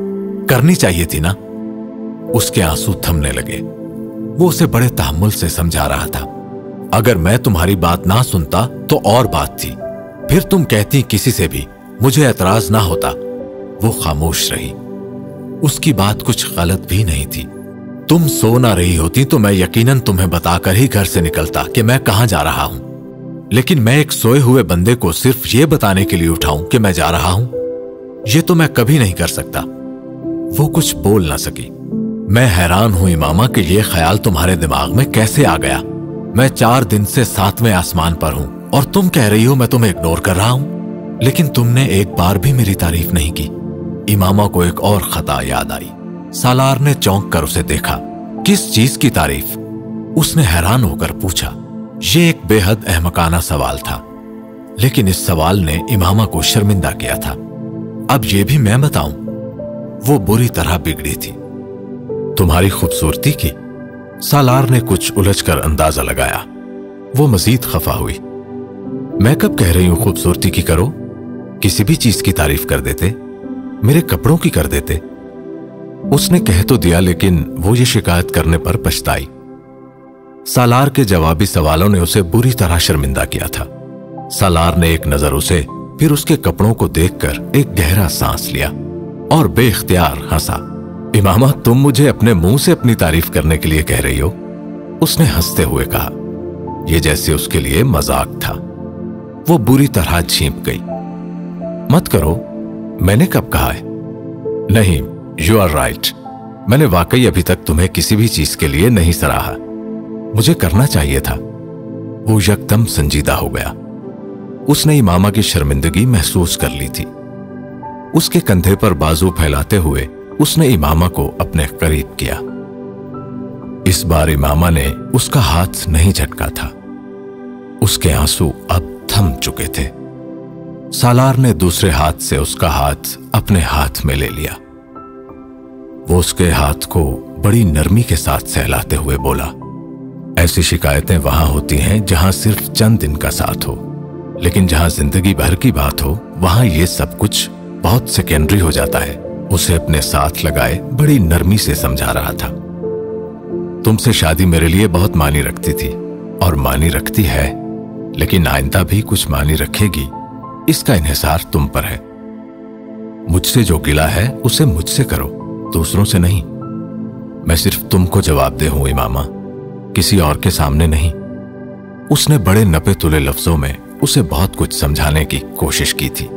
थी ना। उसके आंसू थमने लगे। वो उसे बड़े तहम्मुल से समझा रहा था। अगर मैं तुम्हारी बात ना सुनता तो और बात थी, फिर तुम कहती किसी से भी, मुझे एतराज ना होता। वो खामोश रही। उसकी बात कुछ गलत भी नहीं थी। तुम सो ना रही होती तो मैं यकीनन तुम्हें बताकर ही घर से निकलता कि मैं कहां जा रहा हूं, लेकिन मैं एक सोए हुए बंदे को सिर्फ ये बताने के लिए उठाऊं कि मैं जा रहा हूं, ये तो मैं कभी नहीं कर सकता। वो कुछ बोल ना सकी। मैं हैरान हूं इमामा कि ये ख्याल तुम्हारे दिमाग में कैसे आ गया। मैं 4 दिन से 7वें आसमान पर हूं और तुम कह रही हो मैं तुम्हें इग्नोर कर रहा हूं। लेकिन तुमने एक बार भी मेरी तारीफ नहीं की। इमामा को एक और खता याद आई। सालार ने चौंक कर उसे देखा। किस चीज की तारीफ? उसने हैरान होकर पूछा। ये एक बेहद अहमकाना सवाल था, लेकिन इस सवाल ने इमामा को शर्मिंदा किया था। अब ये भी मैं बताऊं? वो बुरी तरह बिगड़ी थी। तुम्हारी खूबसूरती की? सालार ने कुछ उलझकर अंदाजा लगाया। वो मजीद खफा हुई। मैं कब कह रही हूं खूबसूरती की करो? किसी भी चीज की तारीफ कर देते, मेरे कपड़ों की कर देते। उसने कह तो दिया, लेकिन वो ये शिकायत करने पर पछताई। सालार के जवाबी सवालों ने उसे बुरी तरह शर्मिंदा किया था। सालार ने एक नजर उसे, फिर उसके कपड़ों को देखकर एक गहरा सांस लिया और बेख्तियार हंसा। इमामा, तुम मुझे अपने मुंह से अपनी तारीफ करने के लिए कह रही हो? उसने हंसते हुए कहा, यह जैसे उसके लिए मजाक था। वो बुरी तरह झींप गई। मत करो, मैंने कब कहा है? नहीं, यू आर राइट। मैंने वाकई अभी तक तुम्हें किसी भी चीज के लिए नहीं सराहा। मुझे करना चाहिए था। वो यकदम संजीदा हो गया। उसने इमामा की शर्मिंदगी महसूस कर ली थी। उसके कंधे पर बाजू फैलाते हुए उसने इमामा को अपने करीब किया। इस बार इमामा ने उसका हाथ नहीं झटका था। उसके आंसू अब थम चुके थे। सालार ने दूसरे हाथ से उसका हाथ अपने हाथ में ले लिया। वो उसके हाथ को बड़ी नरमी के साथ सहलाते हुए बोला, ऐसी शिकायतें वहां होती हैं जहां सिर्फ चंद दिन का साथ हो, लेकिन जहां जिंदगी भर की बात हो वहां ये सब कुछ बहुत सेकेंडरी हो जाता है। उसे अपने साथ लगाए बड़ी नरमी से समझा रहा था। तुमसे शादी मेरे लिए बहुत मानी रखती थी और मानी रखती है, लेकिन आइंदा भी कुछ मानी रखेगी, इसका इन्हिसार तुम पर है। मुझसे जो गिला है उसे मुझसे करो, दूसरों से नहीं। मैं सिर्फ तुमको जवाबदेह हूं इमामा, किसी और के सामने नहीं। उसने बड़े नपे तुले लफ्जों में उसे बहुत कुछ समझाने की कोशिश की थी।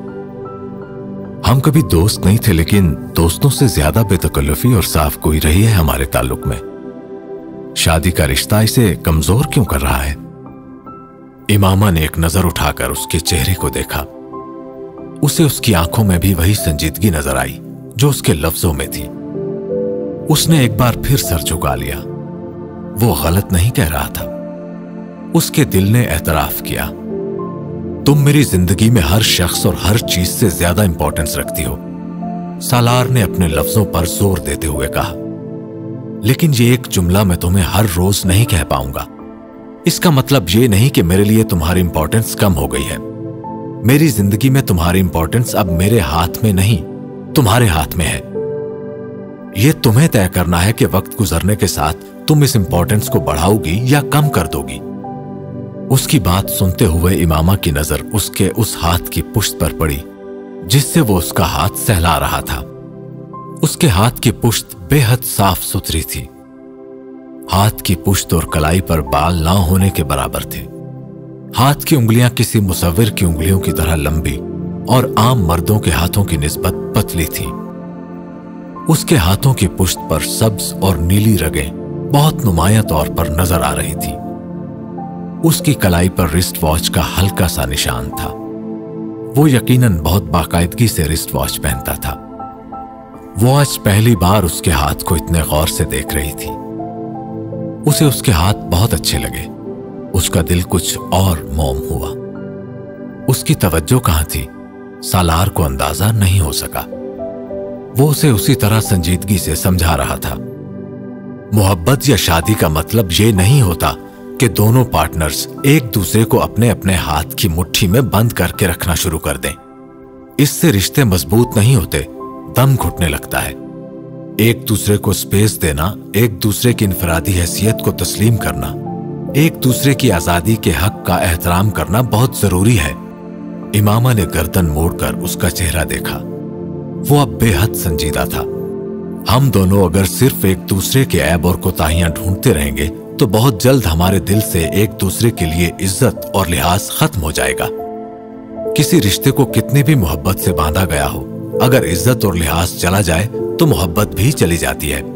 हम कभी दोस्त नहीं थे, लेकिन दोस्तों से ज्यादा बेतकल्लुफी और साफ गोई रही है हमारे ताल्लुक में। शादी का रिश्ता इसे कमजोर क्यों कर रहा है? इमामा ने एक नजर उठाकर उसके चेहरे को देखा। उसे उसकी आंखों में भी वही संजीदगी नजर आई जो उसके लफ्जों में थी। उसने एक बार फिर सर झुका लिया। वो गलत नहीं कह रहा था। उसके दिल ने एतराफ किया, तुम मेरी जिंदगी में हर शख्स और हर चीज से ज्यादा इंपॉर्टेंस रखती हो। सालार ने अपने लफ्जों पर जोर देते हुए कहा, लेकिन ये एक जुमला मैं तुम्हें हर रोज नहीं कह पाऊंगा। इसका मतलब ये नहीं कि मेरे लिए तुम्हारी इंपॉर्टेंस कम हो गई है। मेरी जिंदगी में तुम्हारी इंपॉर्टेंस अब मेरे हाथ में नहीं, तुम्हारे हाथ में है। यह तुम्हें तय करना है कि वक्त गुजरने के साथ तुम इस इंपॉर्टेंस को बढ़ाओगी या कम कर दोगी। उसकी बात सुनते हुए इमामा की नजर उसके उस हाथ की पुश्त पर पड़ी जिससे वो उसका हाथ सहला रहा था। उसके हाथ की पुश्त बेहद साफ सुथरी थी। हाथ की पुश्त और कलाई पर बाल ना होने के बराबर थे। हाथ की उंगलियां किसी मुसव्विर की उंगलियों की तरह लंबी और आम मर्दों के हाथों की निस्बत पतली थी। उसके हाथों की पुश्त पर सब्ज और नीली रगें बहुत नुमायां तौर पर नजर आ रही थी। उसकी कलाई पर रिस्ट वॉच का हल्का सा निशान था। वो यकीनन बहुत बाकायदगी से रिस्ट वॉच पहनता था। वो आज पहली बार उसके हाथ को इतने गौर से देख रही थी। उसे उसके हाथ बहुत अच्छे लगे। उसका दिल कुछ और मोम हुआ। उसकी तवज्जो कहां थी, सालार को अंदाजा नहीं हो सका। वो उसे उसी तरह संजीदगी से समझा रहा था। मोहब्बत या शादी का मतलब ये नहीं होता कि दोनों पार्टनर्स एक दूसरे को अपने अपने हाथ की मुट्ठी में बंद करके रखना शुरू कर दें। इससे रिश्ते मजबूत नहीं होते, दम घुटने लगता है। एक दूसरे को स्पेस देना, एक दूसरे की इनफरादी हैसियत को तस्लीम करना, एक दूसरे की आजादी के हक का एहतराम करना बहुत जरूरी है। इमामा ने गर्दन मोड़कर उसका चेहरा देखा। वो अब बेहद संजीदा था। हम दोनों अगर सिर्फ एक दूसरे के ऐब और कोताहियां ढूंढते रहेंगे तो बहुत जल्द हमारे दिल से एक दूसरे के लिए इज्जत और लिहाज खत्म हो जाएगा। किसी रिश्ते को कितनी भी मोहब्बत से बांधा गया हो, अगर इज्जत और लिहाज चला जाए तो मोहब्बत भी चली जाती है।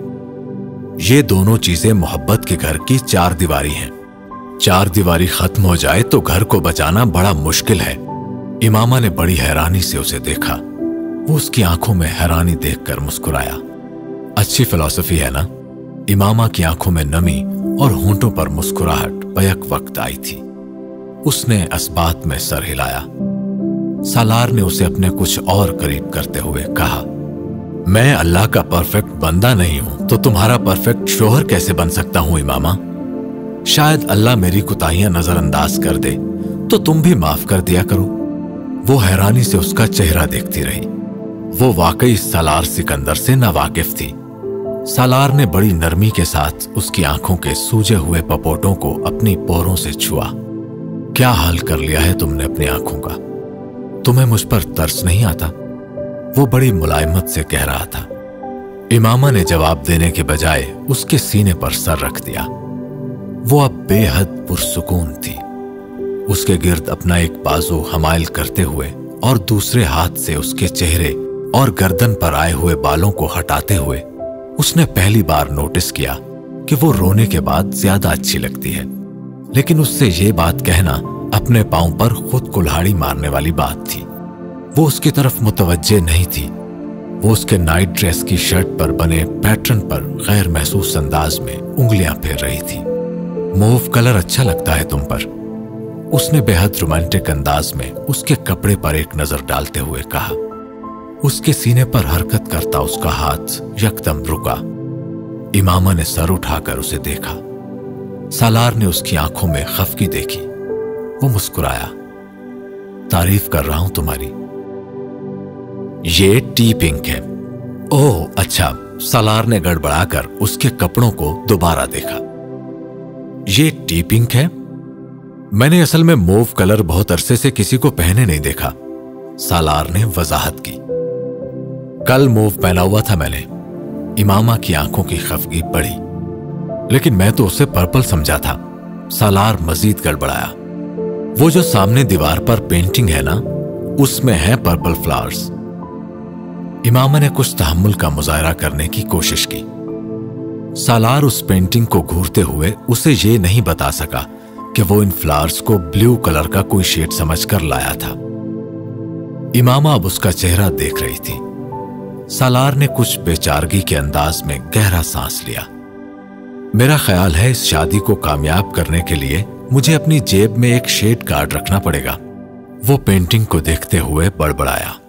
ये दोनों चीजें मोहब्बत के घर की चार दीवारी हैं। चार दीवारी खत्म हो जाए तो घर को बचाना बड़ा मुश्किल है। इमामा ने बड़ी हैरानी से उसे देखा। वो उसकी आंखों में हैरानी देखकर मुस्कुराया। अच्छी फिलॉसफी है ना? इमामा की आंखों में नमी और होंठों पर मुस्कुराहट बैक वक्त आई थी। उसने इस बात में सर हिलाया। सालार ने उसे अपने कुछ और करीब करते हुए कहा, मैं अल्लाह का परफेक्ट बंदा नहीं हूं तो तुम्हारा परफेक्ट शोहर कैसे बन सकता हूं इमामा? शायद अल्लाह मेरी कुताहियां नजरअंदाज कर दे तो तुम भी माफ कर दिया करो। वो हैरानी से उसका चेहरा देखती रही। वो वाकई सालार सिकंदर से नावाकिफ थी। सालार ने बड़ी नरमी के साथ उसकी आंखों के सूजे हुए पपोटों को अपनी पोरों से छुआ। क्या हाल कर लिया है तुमने अपनी आंखों का? तुम्हें मुझ पर तरस नहीं आता? वो बड़ी मुलायमत से कह रहा था। इमामा ने जवाब देने के बजाय उसके सीने पर सर रख दिया। वो अब बेहद पुरसुकून थी। उसके गिर्द अपना एक बाजू हमायल करते हुए और दूसरे हाथ से उसके चेहरे और गर्दन पर आए हुए बालों को हटाते हुए उसने पहली बार नोटिस किया कि वो रोने के बाद ज्यादा अच्छी लगती है। लेकिन उससे ये बात कहना अपने पांव पर खुद कुल्हाड़ी मारने वाली बात थी। वो उसकी तरफ मुतवज्जे नहीं थी। वो उसके नाइट ड्रेस की शर्ट पर बने पैटर्न पर गैर महसूस अंदाज में उंगलियां फेर रही थी। मूव कलर अच्छा लगता है तुम पर, उसने बेहद रोमांटिक अंदाज में उसके कपड़े पर एक नजर डालते हुए कहा। उसके सीने पर हरकत करता उसका हाथ यकदम रुका। इमामा ने सर उठाकर उसे देखा। सालार ने उसकी आंखों में खफगी देखी। वो मुस्कुराया। तारीफ कर रहा हूं तुम्हारी। ये टी पिंक है। ओह अच्छा। सालार ने गड़बड़ाकर उसके कपड़ों को दोबारा देखा। ये टी पिंक है? मैंने असल में मूव कलर बहुत अरसे से किसी को पहने नहीं देखा। सालार ने वजाहत की। कल मूव पहना हुआ था मैंने। इमामा की आंखों की खफगी बढ़ी। लेकिन मैं तो उसे पर्पल समझा था। सालार मजीद गड़बड़ाया। वो जो सामने दीवार पर पेंटिंग है ना, उसमें है पर्पल फ्लावर्स। इमामा ने कुछ तहम्मुल का मुजाहरा करने की कोशिश की। सालार उस पेंटिंग को घूरते हुए उसे ये नहीं बता सका कि वो इन फ्लावर्स को ब्लू कलर का कोई शेड समझकर लाया था। इमामा अब उसका चेहरा देख रही थी। सालार ने कुछ बेचारगी के अंदाज में गहरा सांस लिया। मेरा ख्याल है इस शादी को कामयाब करने के लिए मुझे अपनी जेब में एक शेड कार्ड रखना पड़ेगा। वो पेंटिंग को देखते हुए बड़बड़ाया।